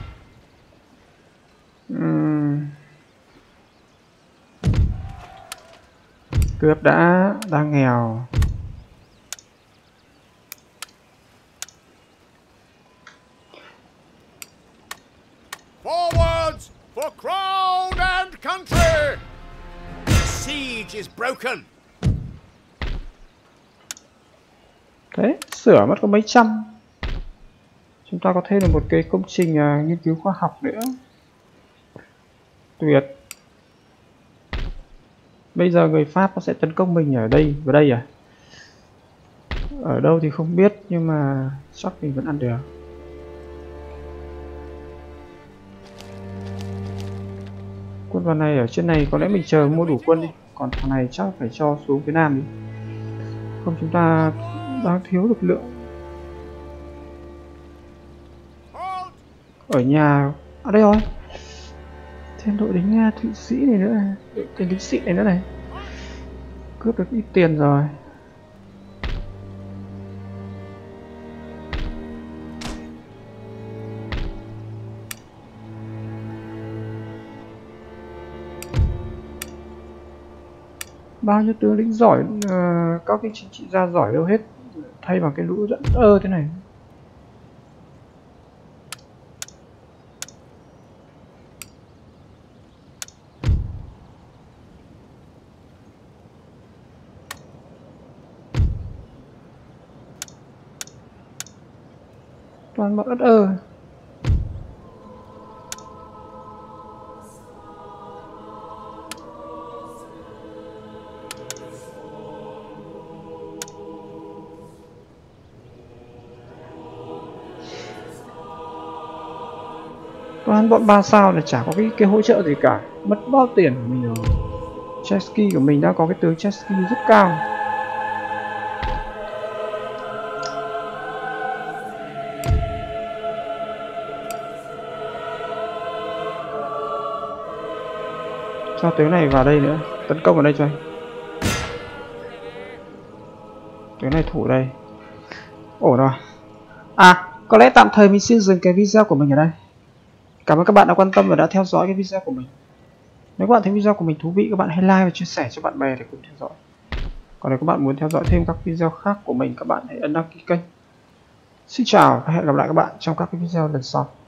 S1: Cướp đang nghèo.
S4: Forwards for crown and country! The siege is broken.
S1: Đấy, sửa mất có mấy trăm. Chúng ta có thêm được một cái công trình nghiên cứu khoa học nữa. Tuyệt. Bây giờ người Pháp nó sẽ tấn công mình ở đây, vào đây à? Ở đâu thì không biết, nhưng mà chắc mình vẫn ăn được. Quân đoàn này ở trên này có lẽ mình chờ mua đủ quân đi, còn thằng này chắc phải cho xuống phía Nam đi, không chúng ta đang thiếu lực lượng. Ở nhà ở đây rồi, thêm đội lính Thụy Sĩ này nữa, đội lính xịn này nữa này, cướp được ít tiền rồi. Bao nhiêu tướng lĩnh giỏi, các cái chính trị gia giỏi đâu hết, thay bằng cái lũ dẫn thế này. Toàn bọn ớt toàn bọn 3 sao này chả có cái hỗ trợ gì cả, mất bao tiền của mình rồi. Chesky của mình đã có cái tướng Chesky rất cao. Cho tướng này vào đây nữa, tấn công vào đây cho anh. Tướng này thủ đây. Ổn rồi. Có lẽ tạm thời mình xin dừng cái video của mình ở đây. Cảm ơn các bạn đã quan tâm và đã theo dõi cái video của mình. Nếu các bạn thấy video của mình thú vị, các bạn hãy like và chia sẻ cho bạn bè để cùng theo dõi. Còn nếu các bạn muốn theo dõi thêm các video khác của mình, các bạn hãy ấn đăng ký kênh. Xin chào và hẹn gặp lại các bạn trong các cái video lần sau.